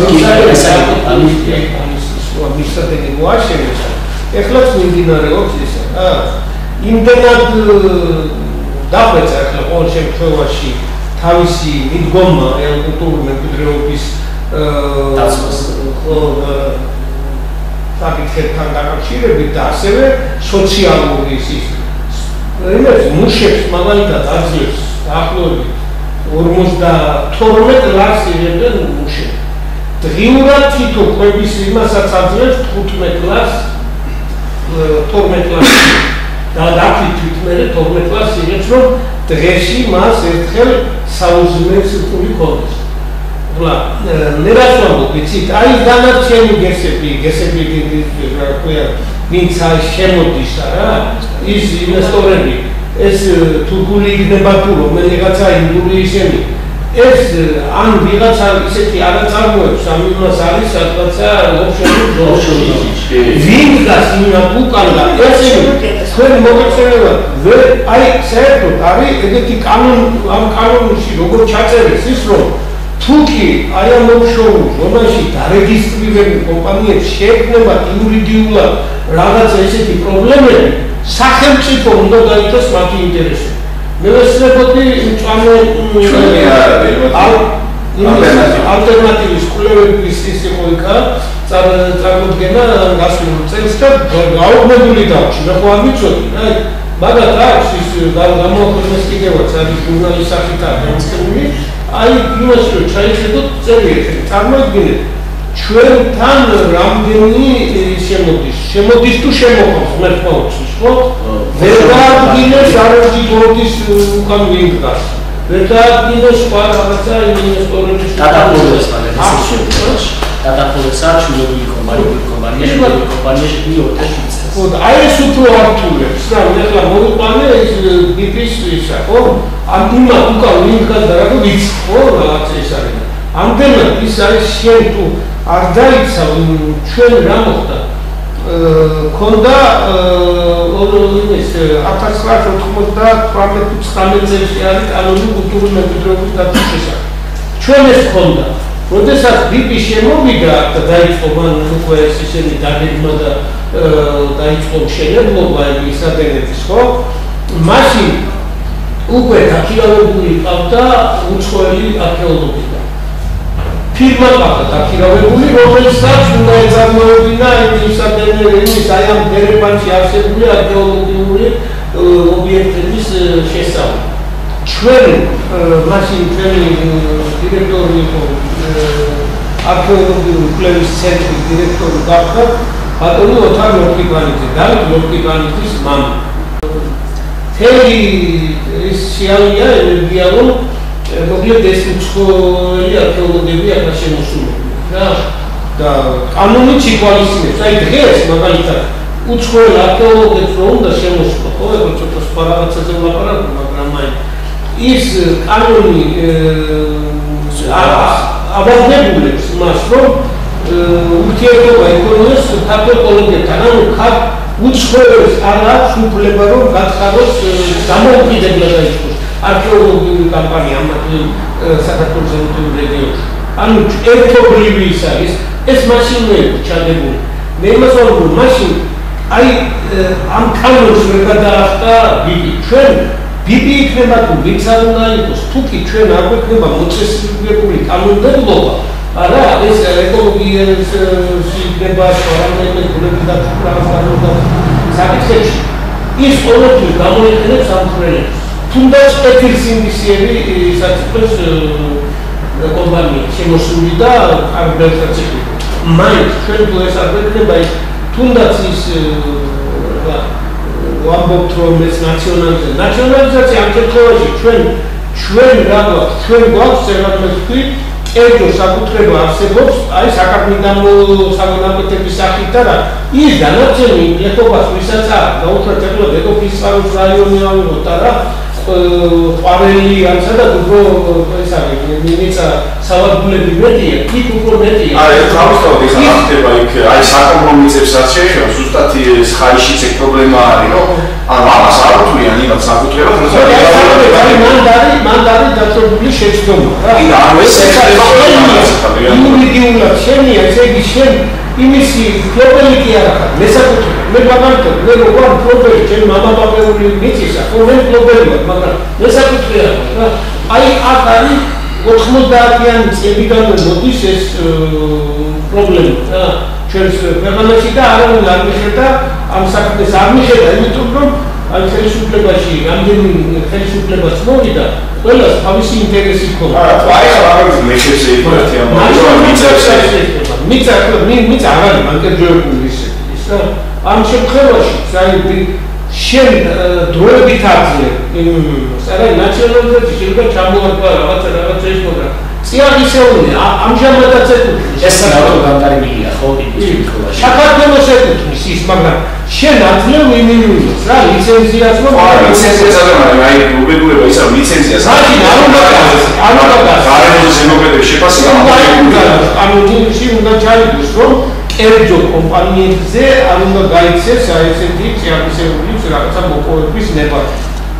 [SPEAKER 2] მისადენი მოაშენეს ეხლაც მიმდინარეობს ისე იმდენად დახვეწა ახლა ყოველ შემთხვევაში თავისი მიდგომა კულტურული მემკვიდრეობის
[SPEAKER 5] დაცვას
[SPEAKER 2] საკითხებთან დაკავშირებით და ასევე სოციალური ის იმას მუშებს მაგალითად აძლევს დაახლოებით ორმოცდათორმეტ ლარს იღებდნენ მუშები. დღიურად თითო კვების იმასაც აძლევს თხუთმეტ ლარს თორმეტ ლარს და დაფით თვითმე თორმეტ ლარს იღებს რომ დღეში მას ერთხელ საუზმეს ფული ქონდეს. ლა მე რას ვამბობ იცით აი დანარჩენი გესები გესები რა ქვია ვინც აი შემოდის რა ის ინვესტორები ეს თურქული იქნება თუ რომელიღაცა ინდური ისენი ეს ან ვიღაცა ისეთი არაწარმოებს ამ იმას არის სადღაცა ოფშორი ვინ გას ინა უკანდა ესენი თქვენ მოგეწევათ ვერ აი საერთოდ არის ეგეთი კანონ ამ კანონში როგორ ჩაწერეს ის რომ თუკი აი ამ ოფშორ ზონაში დარეგისტრირებული კომპანიებს შეექმნება იურიდიულად რაღაცა ესეთი პრობლემები სახელმწიფო უნდა დაიცვას მათი ინტერესები. მე ვესწრებოდი მწვანე ალტერნატივის კვლევების ის იყო იქა წარმოდგენა გასულ წელს და გაუგებელი დარჩი. მე ხო არ ვიცოდი, აი მაგათ აქვს ის გამოაქვეყნეს კიდევაც არის ჟურნალის სახით გამოცემული. აი იმას რომ ჩაიხედოთ წელი ეს წარმოიდგინეთ ჩვენთან რამდენი შემოდის შემოდის თუ შემოყავს მე თვითონ ხო ვერ დაადგინეს არაერთი გორდის უკან ვინდგას ვერ დაადგინეს სხვა რაღაცა ინვესტორების
[SPEAKER 5] დატაფულეს მაგალითად დატაფულესა ჩულობილი კომპანია კომპანია კომპანია შეგვიორდა
[SPEAKER 2] ხო აი ეს უფრო აქტიურებს რა ეხლა მოიყვანე ეს ბიპის ისა ხო ამ იმათ უკან ვინდგას და რა ვიცი ხო რაღაც ეს არის ამდენად ის არის შენ თუ არ დაიცა ჩვენ რა მოხდა ქონდა ის ათას ცხრაასი ოთხმოცდათვრამეტი წელს არის კანონი კულტურული მემკვიდრეობის დაცვის შესახებ ჩვენ ეს ქონდა როდესაც ბიპი შემოვიდა და დაიწყო მან უკვე ეს ისინი დაგეგმა და დაიწყო მშენებლობა ისადენების ხო მაშინ უკვე დაქირავებული ყავდა უცხოელი არქეოლოგია ფირმა ყავდა დაქირავებული, რომელსაც უნდა ეწარმოებინა იმის აი ამ დერეპანში არსებული არქეოლოგიური ობიექტების შესწავლა. ჩვენ მაშინ ჩვენი დირექტორი იყო არქეოლოგიური კვლევის ცენტრის დირექტორი გახდა ბატონი ოთარ ლოქიბანიძე, დავით ლოქიბანიძის მამა. თელი ის შეალია ენერგია რომ მოკლედ ეს უცხოელი არქეოლოგები აქ შემოსულები რა და კანონით იკვალიფიცირებს აი დღეს მაგალითად უცხოელ არქეოლოგებს რომ უნდა შემოსულიყო ხო ეგ ცოტა სხვა რაღაცაზე ვლაპარაკობ მაგრამ აი ის კანონი აბადდებულებს მას რომ ურთიერთობა ეკონომიკას ქართულ კოლეგებთან ანუ ხარ უცხოელს არ აქვს უფლება რომ გაცხადოს დამოუკიდებლად დაიწყოს არქეოლოგიური კამპანია ამ საქართველოს ეროვნულ რეგიონში. ანუ ერთობლივი ის არის, ეს მაშინვე ჩადებული. მე იმას ვამბობ, მაშინ აი ამ კანონს ვერ გადაახტა ბიპი. ჩვენ ბიპი იქნება თუ ვინც არ უნდა იყოს, თუ კი ჩვენ არ გვექნება მოწესრიგებული კანონმდებლობა, არა ეს ეკოლოგიის იქნება რამდენიმე გუნების დაწესება საკითხებში. ის ყოველთვის გამოიყენებს ამ ფრენებს. თუნდაც ეთილსინდისიერი საწიფეს კომპანია შემოსული და არბელთა ციკლი. მაინც ჩვენ თუ ეს არ გვექნება ის თუნდაც ის ვამბობთ რომ ეს ნაციონალიზაცია ნაციონალიზაცია ამ შემთხვევაში ჩვენ ჩვენ რა გვაქვს ჩვენ გვაქვს ზოგადად თქვი კერძო საკუთრება არსებობს აი საკარგმიდამო საგანმანათლებლობის სახით და რა ის დანარჩენი ეთობას ვისაც აქვს დაუხრათ ეთოფის წყაროს რაიონი ავიღოთ და რა ყვაველი ან სადაც უფრო ეს არის მინიცა სავარგულები მეტია იქ უფრო მეტია
[SPEAKER 1] აი ეს თავისთავად ის ახდება იქ აი საკომპრომისებსაც შეიძლება ზუსტად ეს ხაიშიც ეგ პრობლემა არის რომ ან ამას არ უთვლიან იმათ საკუთრებად რომ
[SPEAKER 2] აი მანდარი მანდარი დაწოლილი შეცდომა რა
[SPEAKER 1] ან ეს შეიძლება
[SPEAKER 2] იურიდიულად შემია ესე იგი შენ იმისი პრობლემი კი არ აქვს მესაკუთრება მე მაგალითად მე როგორ პრობლემი ჩემ მამა პაპერული მიწისა ხო მე პრობლემია მაგრამ მესაკუთრება რა აი აქ არის ოთხმოცდაათიანი წლებიდან მოდის ეს პრობლემა რა ჩვენს ქვეყანაში და არავინ არ მიხედა ამ საქმეს არ მიხედა იმიტომ რომ აი ხელისუფლებაში რამდენი ხელისუფლებას მოვიდა ყველას თავისი ინტერესი ჰქონდა
[SPEAKER 1] აი რაღაც მეშებს ეიფორეთი ამ
[SPEAKER 2] მიწებს მიწა მიწა არ არის მანკერჯოებული ის ის რა ამ შემთხვევაში საერთოდ შენ დროებით აძლევ საერთოდ ნაციონალიზაცია შეიძლება ჩამოარბა რაღაცა რაღაცა ის მოდრა წიაღისეულნი ამჟამადაც ეკუთვნის
[SPEAKER 5] ეს ავტოგამტარებელია ხო ის შემთხვევაში
[SPEAKER 2] საქართველოს ეკუთვნის ის მაგრამ შენ აძლევ იმინუს რა ლიცენზიას რომ
[SPEAKER 1] არა ლიცენზიას არ არის აი უბედურება ისა ლიცენზიას
[SPEAKER 2] არ უნდა არ უნდა
[SPEAKER 1] გარემოს ზემოქმედების შეფასება
[SPEAKER 2] კანონში უნდა ჩაიგდეს რომ კერძო კომპანიებზე არ უნდა გაიქცეს აი ესეთი წიაღისეული რაღაცა მოპოვების ნებართვა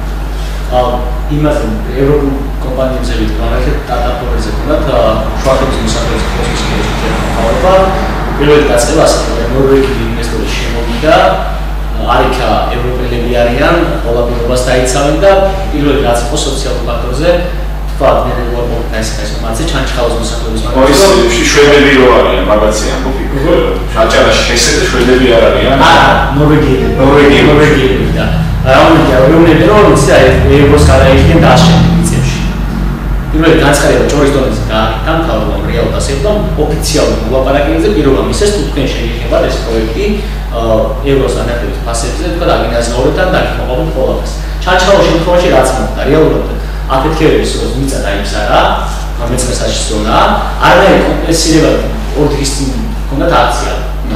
[SPEAKER 5] აა იმას ევროპულ კომპანიებზე ვიტყვარეთ დატაპორეზე ქონდათ შუახების მოსახლეობის პროცესის კეთება პირველი დაწყება ასეთია ნორვეგიული ინვესტორი შემოვიდა არიქა ევროპელები არიან ყოლაბირებას დაიცავენ და პირველი რაც იყო სოციალურ ფაქტორზე თქვა მე როგორ მოვკეს ეს ინფორმაცია ჩანჩხალოს მოსახლეობის
[SPEAKER 1] მაგალითად შვედები რო არიან მაგაცი ამბობი ჩაჭარაში ესეთი შვედები არ არიან
[SPEAKER 5] არა ნორვეგიელი
[SPEAKER 1] ნორვეგიელი
[SPEAKER 5] ნორვეგიელი და რაუნდი რაუნდი რო ისე ევროს გადაიხდნენ დასშენ მიწებში პირველი განცხადება ჭორის დონეზე გააკეთა მთავრობამ რეალობას ეხლა ოფიციალურ მოლაპარაკებებზე პირობა მისცეს თუ თქვენ შეგეხებათ ეს პროექტი ევროს ანაკლების ფასებზე თქვა დაგინაზღაურებთან დაგიხმობთ ყველაფერს ჩანჩხალოს შემთხვევაში რაც მოხდა რეალურად აფეთქებების დროს მიწა დაიმსარა გამეცნებაში ზონა არანაირი კომპენსირება ორ დღის წინ ჰქონდათ აქცია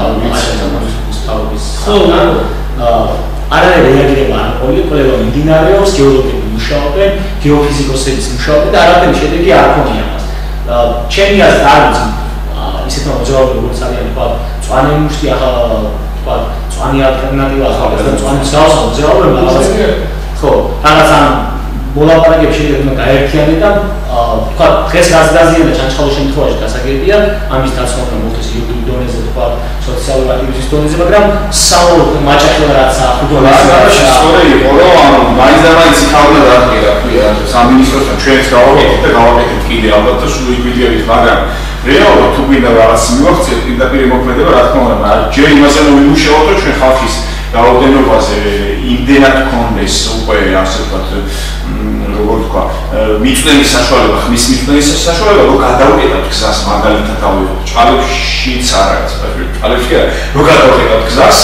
[SPEAKER 5] თავის ხო არანაირი რეაგირება არ მოყოლია კვლევა მიმდინარეობს გეოლოგები მუშაობენ გეოფიზიკოსების მუშაობენ და არაფერი შედეგი არ ქონია მას ჩემი აზრით არ ვიცი ისეთ მოძრაობები როგორც არიან თქვა წვანი მუშტი ახლა თქვა წვანი ალტერნატივა ახლა და წვანის გავს მოძრაობები ხო რაღაც ამ მოლაპარაკებები შეიძლება გაერთიანდნენ და თქვა დღეს რაც დაზიანდა ჩანჩხალოს შემთხვევაში გასაგებია ამის დასწრება მოხდეს იურიდიულ დონეზე თქვა სოციალურ აქტივისტის დონეზე მაგრამ საერთოდ მაჭახელა რაც
[SPEAKER 1] ახუდონაში სწორი იყო რომ ანუ მაინც და მაინც იქაუნა დაგიერა ქვია სამინისტროსთან ჩვენს გავაკეთეთ და გავაკეთეთ კიდე ალბათ და სულ ვიდეოებით მაგრამ რეალურად თუ გვინდა რაღაც მივახცეთ პირდაპირ მოქმედება რა თქმა უნდა ჯერ იმაზე რომ ვიმუშაოთ რომ ჩვენ ხალხის რაოდენობაზე იმდენად გქონდეს უკვე ასე ვთქვათ როგორ თქვა მიწვენის საშუალება ხმის მიწვენის საშუალება რომ გადავუკეთოთ გზას მაგალითად ავიღოთ ჭალებშიც არა ჭალებში არა რომ გადავუკეთოთ გზას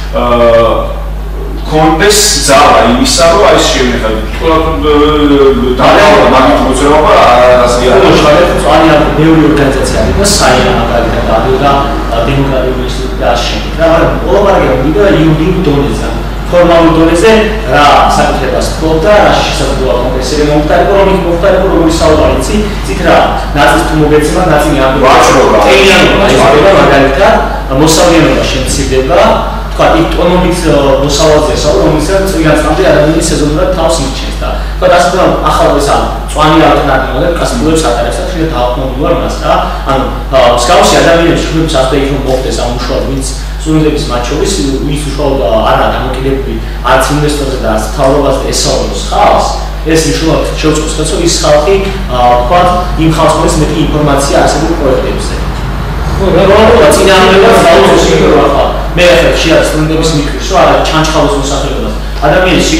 [SPEAKER 1] კონდეს ძალა იმისა რომ არის შევნეხა დაავალა მაგით მოძრაობა არასდროს
[SPEAKER 5] წვანი ბევრი ორგანიზაცია არის და საია მაგალითად და დემოკრატიული ინსტიტუტი აშენდა მაგრამ მოლაპარაკება მიდოდა იურიდიულ დონეზე ფორმალურ დონეზე რა საკუთრებას თქონდა რა შესაძლოა კონკრეტული მომხდარიყო რომ იქ მომხდარიყო როგორი საუბარიცი ცით რა ნაწილს თუ მოგეცემა ნაწილი ამ ვაჭრობა მაგალითად მოსავლიანობა შემცირდება თქვა იქ ტონობით მოსავალზე საუბრობ რომელსაც წლიან წამდე ადამიანის სეზონურად თავს ირჩენს და თქვა ასე რომ ახალ ეს წვანი ალტერნატივა და კასპილებს ატარებს და შეიძლება დააყრდნობა მას რა ანუ მსგავსი ადამიანებს შეგებს ასე იქ რომ მოხდეს ამ უშუალოდ ვინც სულიდების მათ შორის ის უშუალოდ არა დამოკიდებული არც ინვესტორზე და არც მთავრობაზე ესაუბროს ხალხს ეს უშუალოდ შეუწყოს ხელს რომ ის ხალხი თქვა იმ ხალხს მოს მეტი ინფორმაცია არსებულ პროექტებზე ხო რა წინააღმდეგობა საუბრობს იქ რა ხა მე ახლა შეიძლება სტუდენტების მიკროს რა არა ჩანჩხალოს მოსახლეობას ადამიანის სიკვის უყურებ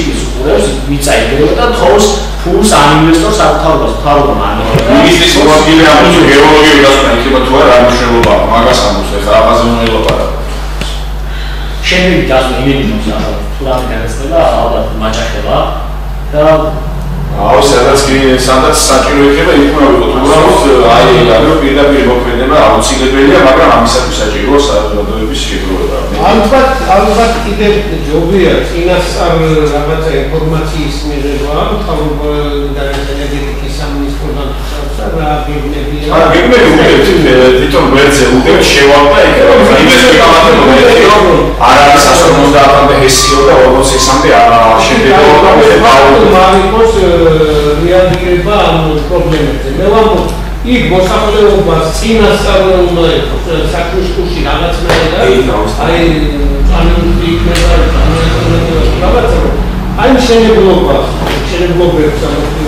[SPEAKER 5] მოგვიყვება მიწაიგრება და თხოვს ფულს ამ ინვესტორს აკთავებს თავრობამ ანუ
[SPEAKER 1] მინისტრის მოადგილე ამბობს გეოლოგიური დასკვნა იქნება თუ არა მნიშვნელობა მაგას ამბობს ეხლა აბაზე უნდა ელაპარაკო
[SPEAKER 5] შემდეგი დასკვნა იმედი მაქვს თუ რამე განაცხადა ალბათ მაჭახება და
[SPEAKER 1] აუ სადაც კი სადაც საჭირო იქნება იქ უნდა ვიყოთ უბრალოდ აი რა პირდაპირ მოქმედება აუცილებელია მაგრამ ამისათვის საჭიროა საზოგადოების შეგროვება
[SPEAKER 2] ალბათ ალბათ კიდევ ჯობია წინასწარ რაღაცა ინფორმაციის მიღება თავრობიდან ენერგეტიკის სამინისტროდან რა გეგმებია
[SPEAKER 1] არა გეგმები უკეთ თვითონ გვერდზე უკეთ შევალდა იქნება ინვესტორი გამართებული რომ არ არის ასო ოცდაათამდე ჰესიო და ორმოცდაათამდე შედეგო და
[SPEAKER 2] მარიკოს რეაგირება ამ პრობლემებზე. მე ვამბობ, იქ მოსახლეობას წინასწარ უნდა იყოს საქმეში რაღაცნაირად. აი, წანული იქნება, რაღაცა. აი, შენებლობა, შენებლობებს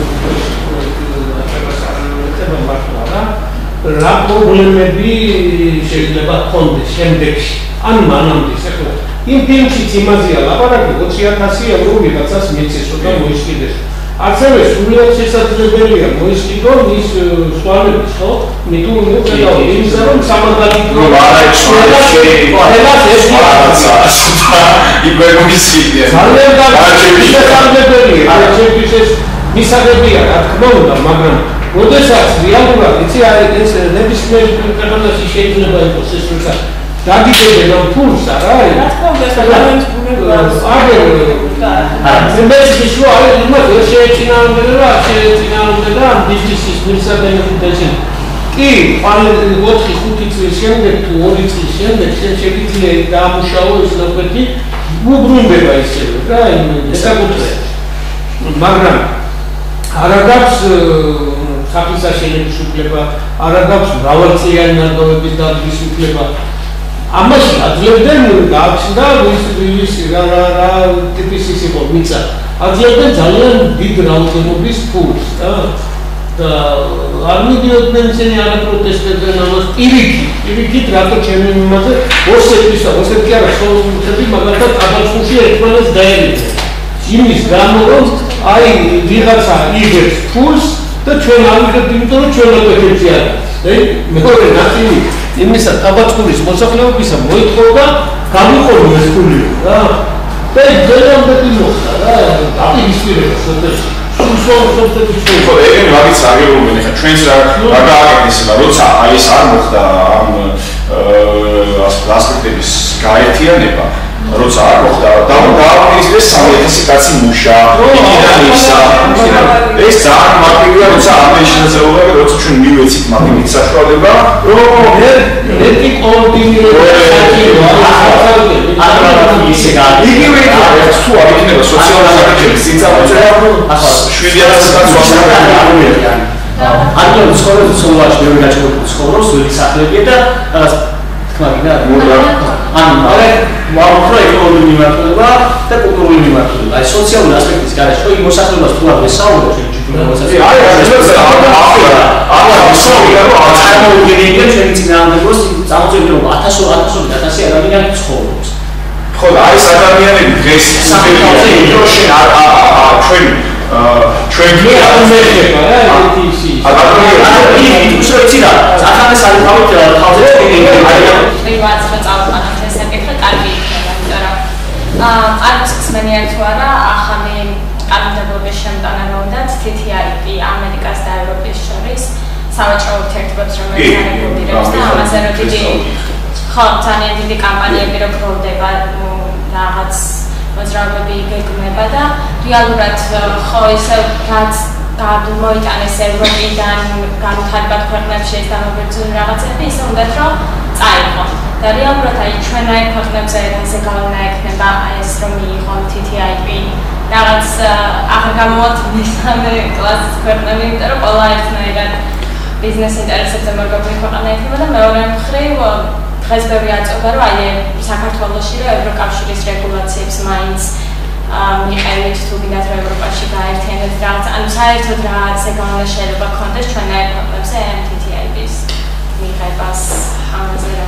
[SPEAKER 2] რა პრობლემები შეიძლება ჰქონდეს შემდეგში. ან მანამდე, ახლა იმ ფილმშიც იმაზეა ლაპარაკი ოცი ათასი ევრო ვიღაცას მიწეს და მოისყიდეს. ასევე სულიად შესაძლებელია მოისყიდო ის სვანების ხო? მიტუ მოწევა იმისა რომ სამაგალითო
[SPEAKER 1] რომ არ არის
[SPEAKER 2] ყველას ეს რაღაცა
[SPEAKER 1] იკვე მისილია.
[SPEAKER 2] ძალიან შესაძლებელია. არჩევის ეს მისაღებია რა თქმა უნდა, მაგრამ როდესაც რეალურად იცი არის ეს ნებისმიერ ქვეყანაში შეიძლება იყოს ეს როცა დაგიდებენ ამ ფულს არა არის
[SPEAKER 4] რა თქმა უნდა ეს პარლამენტის ბუნებაა
[SPEAKER 2] აგერ მესის რო არის იმას ეს შეეწინააღმდეგება შეეწინააღმდეგება ამ ბიზნესის მისაღებებაში კი ოთხი ხუთი წლის შემდეგ თუ ორი წლის შემდეგ შეიძლება დაამუშავო ეს ნაკვეთი უბრუნდება ისევე რა ესაკუთრება მაგრამ არ აქვს საფისაშენების უფლება არ აქვს მრავალწლიანი ნარგავების დადგმის უფლება ამაში აძლევდნენ გააჩნდა ის რა რა ტიპის ის იყო მიწა აძლევდნენ ძალიან დიდ რაოდენობის ფულს და და არ მიდიოდნენ ისინი არ პროტესტებდნენ ამას პირიქით პირიქით რატო ჩემი მიმაზე ოსეთის ოსეთი კი არა ხოლმე მაგალითად აბალსულში ერთმანეთს დაერიდნენ იმის გამო რომ აი ვიღაცა იღებს ფულს და ჩვენ ავიღებთ იმიტომ რომ ჩვენ აკეთებთ აი მეორე ნაწილი იმისა ტაბაწყურის მოსახლეობისა მოითხოვდა გამიყოლო ეს ფული რა და ძალიან მეტი მოხდა რა დაპირისპირება სოციალში სულ სოციალში
[SPEAKER 1] ხო ეგენი მაგის აგებულობენ ხა ჩვენს რა რა გააკეთეს ეხლა როცა აი ეს არ მოხდა ამ ასპექტების გაერთიანება როცა არ მოხდა და დააპირისპირეს სამი ათასი კაცი მუშა იქიდან ისა ეს ძალიან მარტივია როცა ამ შესაძლებლობა როცა ჩვენ მივეცით მაგით საშუალება რომ
[SPEAKER 2] ერთი კოორდინირება
[SPEAKER 5] ისე გაიგე
[SPEAKER 1] იგივე თუ არ იქნება სოციალური საკითხების წინწამოწევა შვიდი ათასი კაცი ვასწავლებელი
[SPEAKER 5] ანუ ცხოვრების სულაში მე ვიაჭრობ ცხოვრობს ველი სახლებია და რაღაც თქმა გინდა ანუ არა ვაფრო ეკონომიკური მიმართულება და კულტურული მიმართულება აი სოციალური ასპექტის გარშემო იმ მოსახლეობას თუ არ ვესაუბრებ
[SPEAKER 1] აი აი ეს ახლა ახლა ვისაუბრებ რომ
[SPEAKER 5] წარმოუდგენელია ჩვენი წინააღმდეგოს წარმოუდგენელი რომ ათასი ათასი ადამიანი ცხოვრობს
[SPEAKER 1] ხო და აი ეს ადამიანები დღეს სამწუხაროდ დროში არ ჩვენ ჩვენ კი არ
[SPEAKER 2] მეხება რა ერთი ისი
[SPEAKER 5] აი ის ვიცი რა ახალეს არის თავით თავზე
[SPEAKER 3] მე ვაცხრა წავყანოთ ეს საკითხი კარგი იქნება იმიტომ რომ არის ხსენია თუ არა ახალი კანონმდებლობის შემტანა უნდა თი თი აი პი ამერიკას და ევროპის შორის სავაჭრო ურთიერთობებს რომელიც არეგულირებს და ამაზე რო დიდი ხო ძალიან დიდი კამპანიები რო გროვდება რაღაც მოძრაობები გეგმება და რეალურად ხო ისე რაც გადმოიტანეს ევროპიდან განვითარებად ქვეყნებში ეს დამოუკიდებელი რაღაცები ისე უნდათ რომ წაიღო და რეალურად აი ჩვენ აი ქვეყნებზე ესე გავლენა ექნება ეს რომ მიიღო თი თი აი პი რაღაც აღარ გამოვა მესამე კლასის ქვეყნები იმიტომ რომ ყველა ერთნაირად ბიზნეს ინტერესებზე მორგებული ქვეყანა იქნება და მეორე მხრივ დღეს ბევრი აწოდა რომ აი საქართველოში რომ ევროკავშირის რეგულაციებს მაინც მიყევით თუ გინდათ რომ ევროპაში გაერთიანოთ რაღაც ანუ საერთოდ რაღაც ეგრე შეიძლება გქონდეს ჩვენ აი ქვეყნებზე თი თი აი პის მიღებას ამაზე რა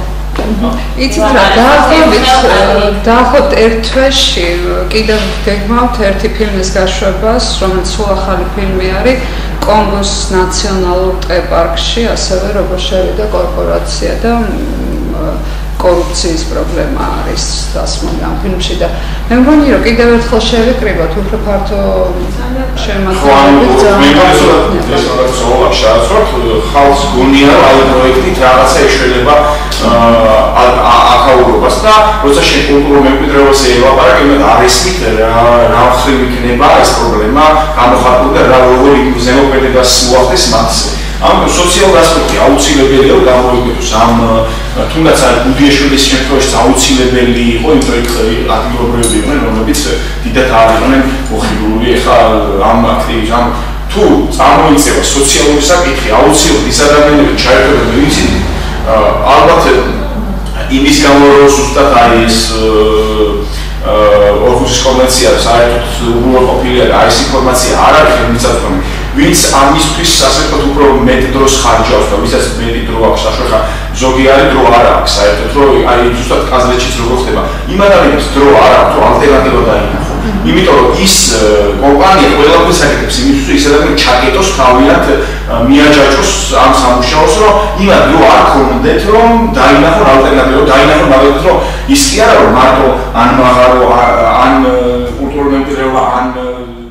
[SPEAKER 7] იცით რა, დაახლოებით დაახლოებით ერთ თვეში კიდევ გეგმავთ ერთი ფილმის გაშვებას, რომელიც სულ ახალი ფილმი არის კონგოს ნაციონალურ ტყეპარკში, ასევე როგორ შევიდა კორპორაცია და კორუფციის პრობლემა არის დასმული ამ φιλმში და მე მგონი რომ კიდევ ერთხელ შევიკრიბოთ უფრო ფართო შემადგენლობით
[SPEAKER 1] ხალხს გონია რომ აი პროექტით რაღაცა ეშველება აკაურობას და როცა შენ კულტურულ მემკვიდრეობაზე ელაპარაკ, იმედ არ ესმით რა მხრივ იქნება ეს პრობლემა გამოხატული და რა როგორ ზემოქმედებას მოახდეს მათზე. ამ სოციალურ ასპექტი აუცილებელია რომ გამოიგოს ამ თუნდაც აი გუდიაშვილის შემთხვევაში აუცილებელი იყო, იმიტომ რომ ადგილობრივები იყვნენ, რომლებიც დიდად არ იყვნენ მოხიბლული ახლა ამ აქტივის ამ თუ წარმოიწება სოციალური საკითხი, აუცილებლად ის ადამიანები ჩაერთვებიან ვიცით, ალბათ იმის გამო რომ ზუსტად არის ორგუსის კონვენცია საერთოდ უღურვყოფილია და არის ინფორმაცია არ არის მიწაწვდომი ვინც ამისთვის სასწრაფოდ უფრო მეტ დროს ხარჯავს და ვისაც მეტი დრო აქვს საშუალება ზოგი არის დრო არ აქვს საერთოდ რომ აი ზუსტად კაზრეთშიც როგორ ხდება იმ ადამიანებს დრო არ აქვს რომ ალტერნატივა დაინახო იმიტომ რომ ის კომპანია ყველაფერს აკეთებს იმისთვის რომ ის ადამიანი ჩაკეტოს თავიანთ მიაჯაჭოს ამ სამუშაოს რომ იმად დრო არ ქონდეთ რომ დაინახონ ალტერნატივა დაინახონ მაგალითად რომ ის კი არა რომ მარტო ან მაღარო ან კულტურული მემკვიდრეობა ან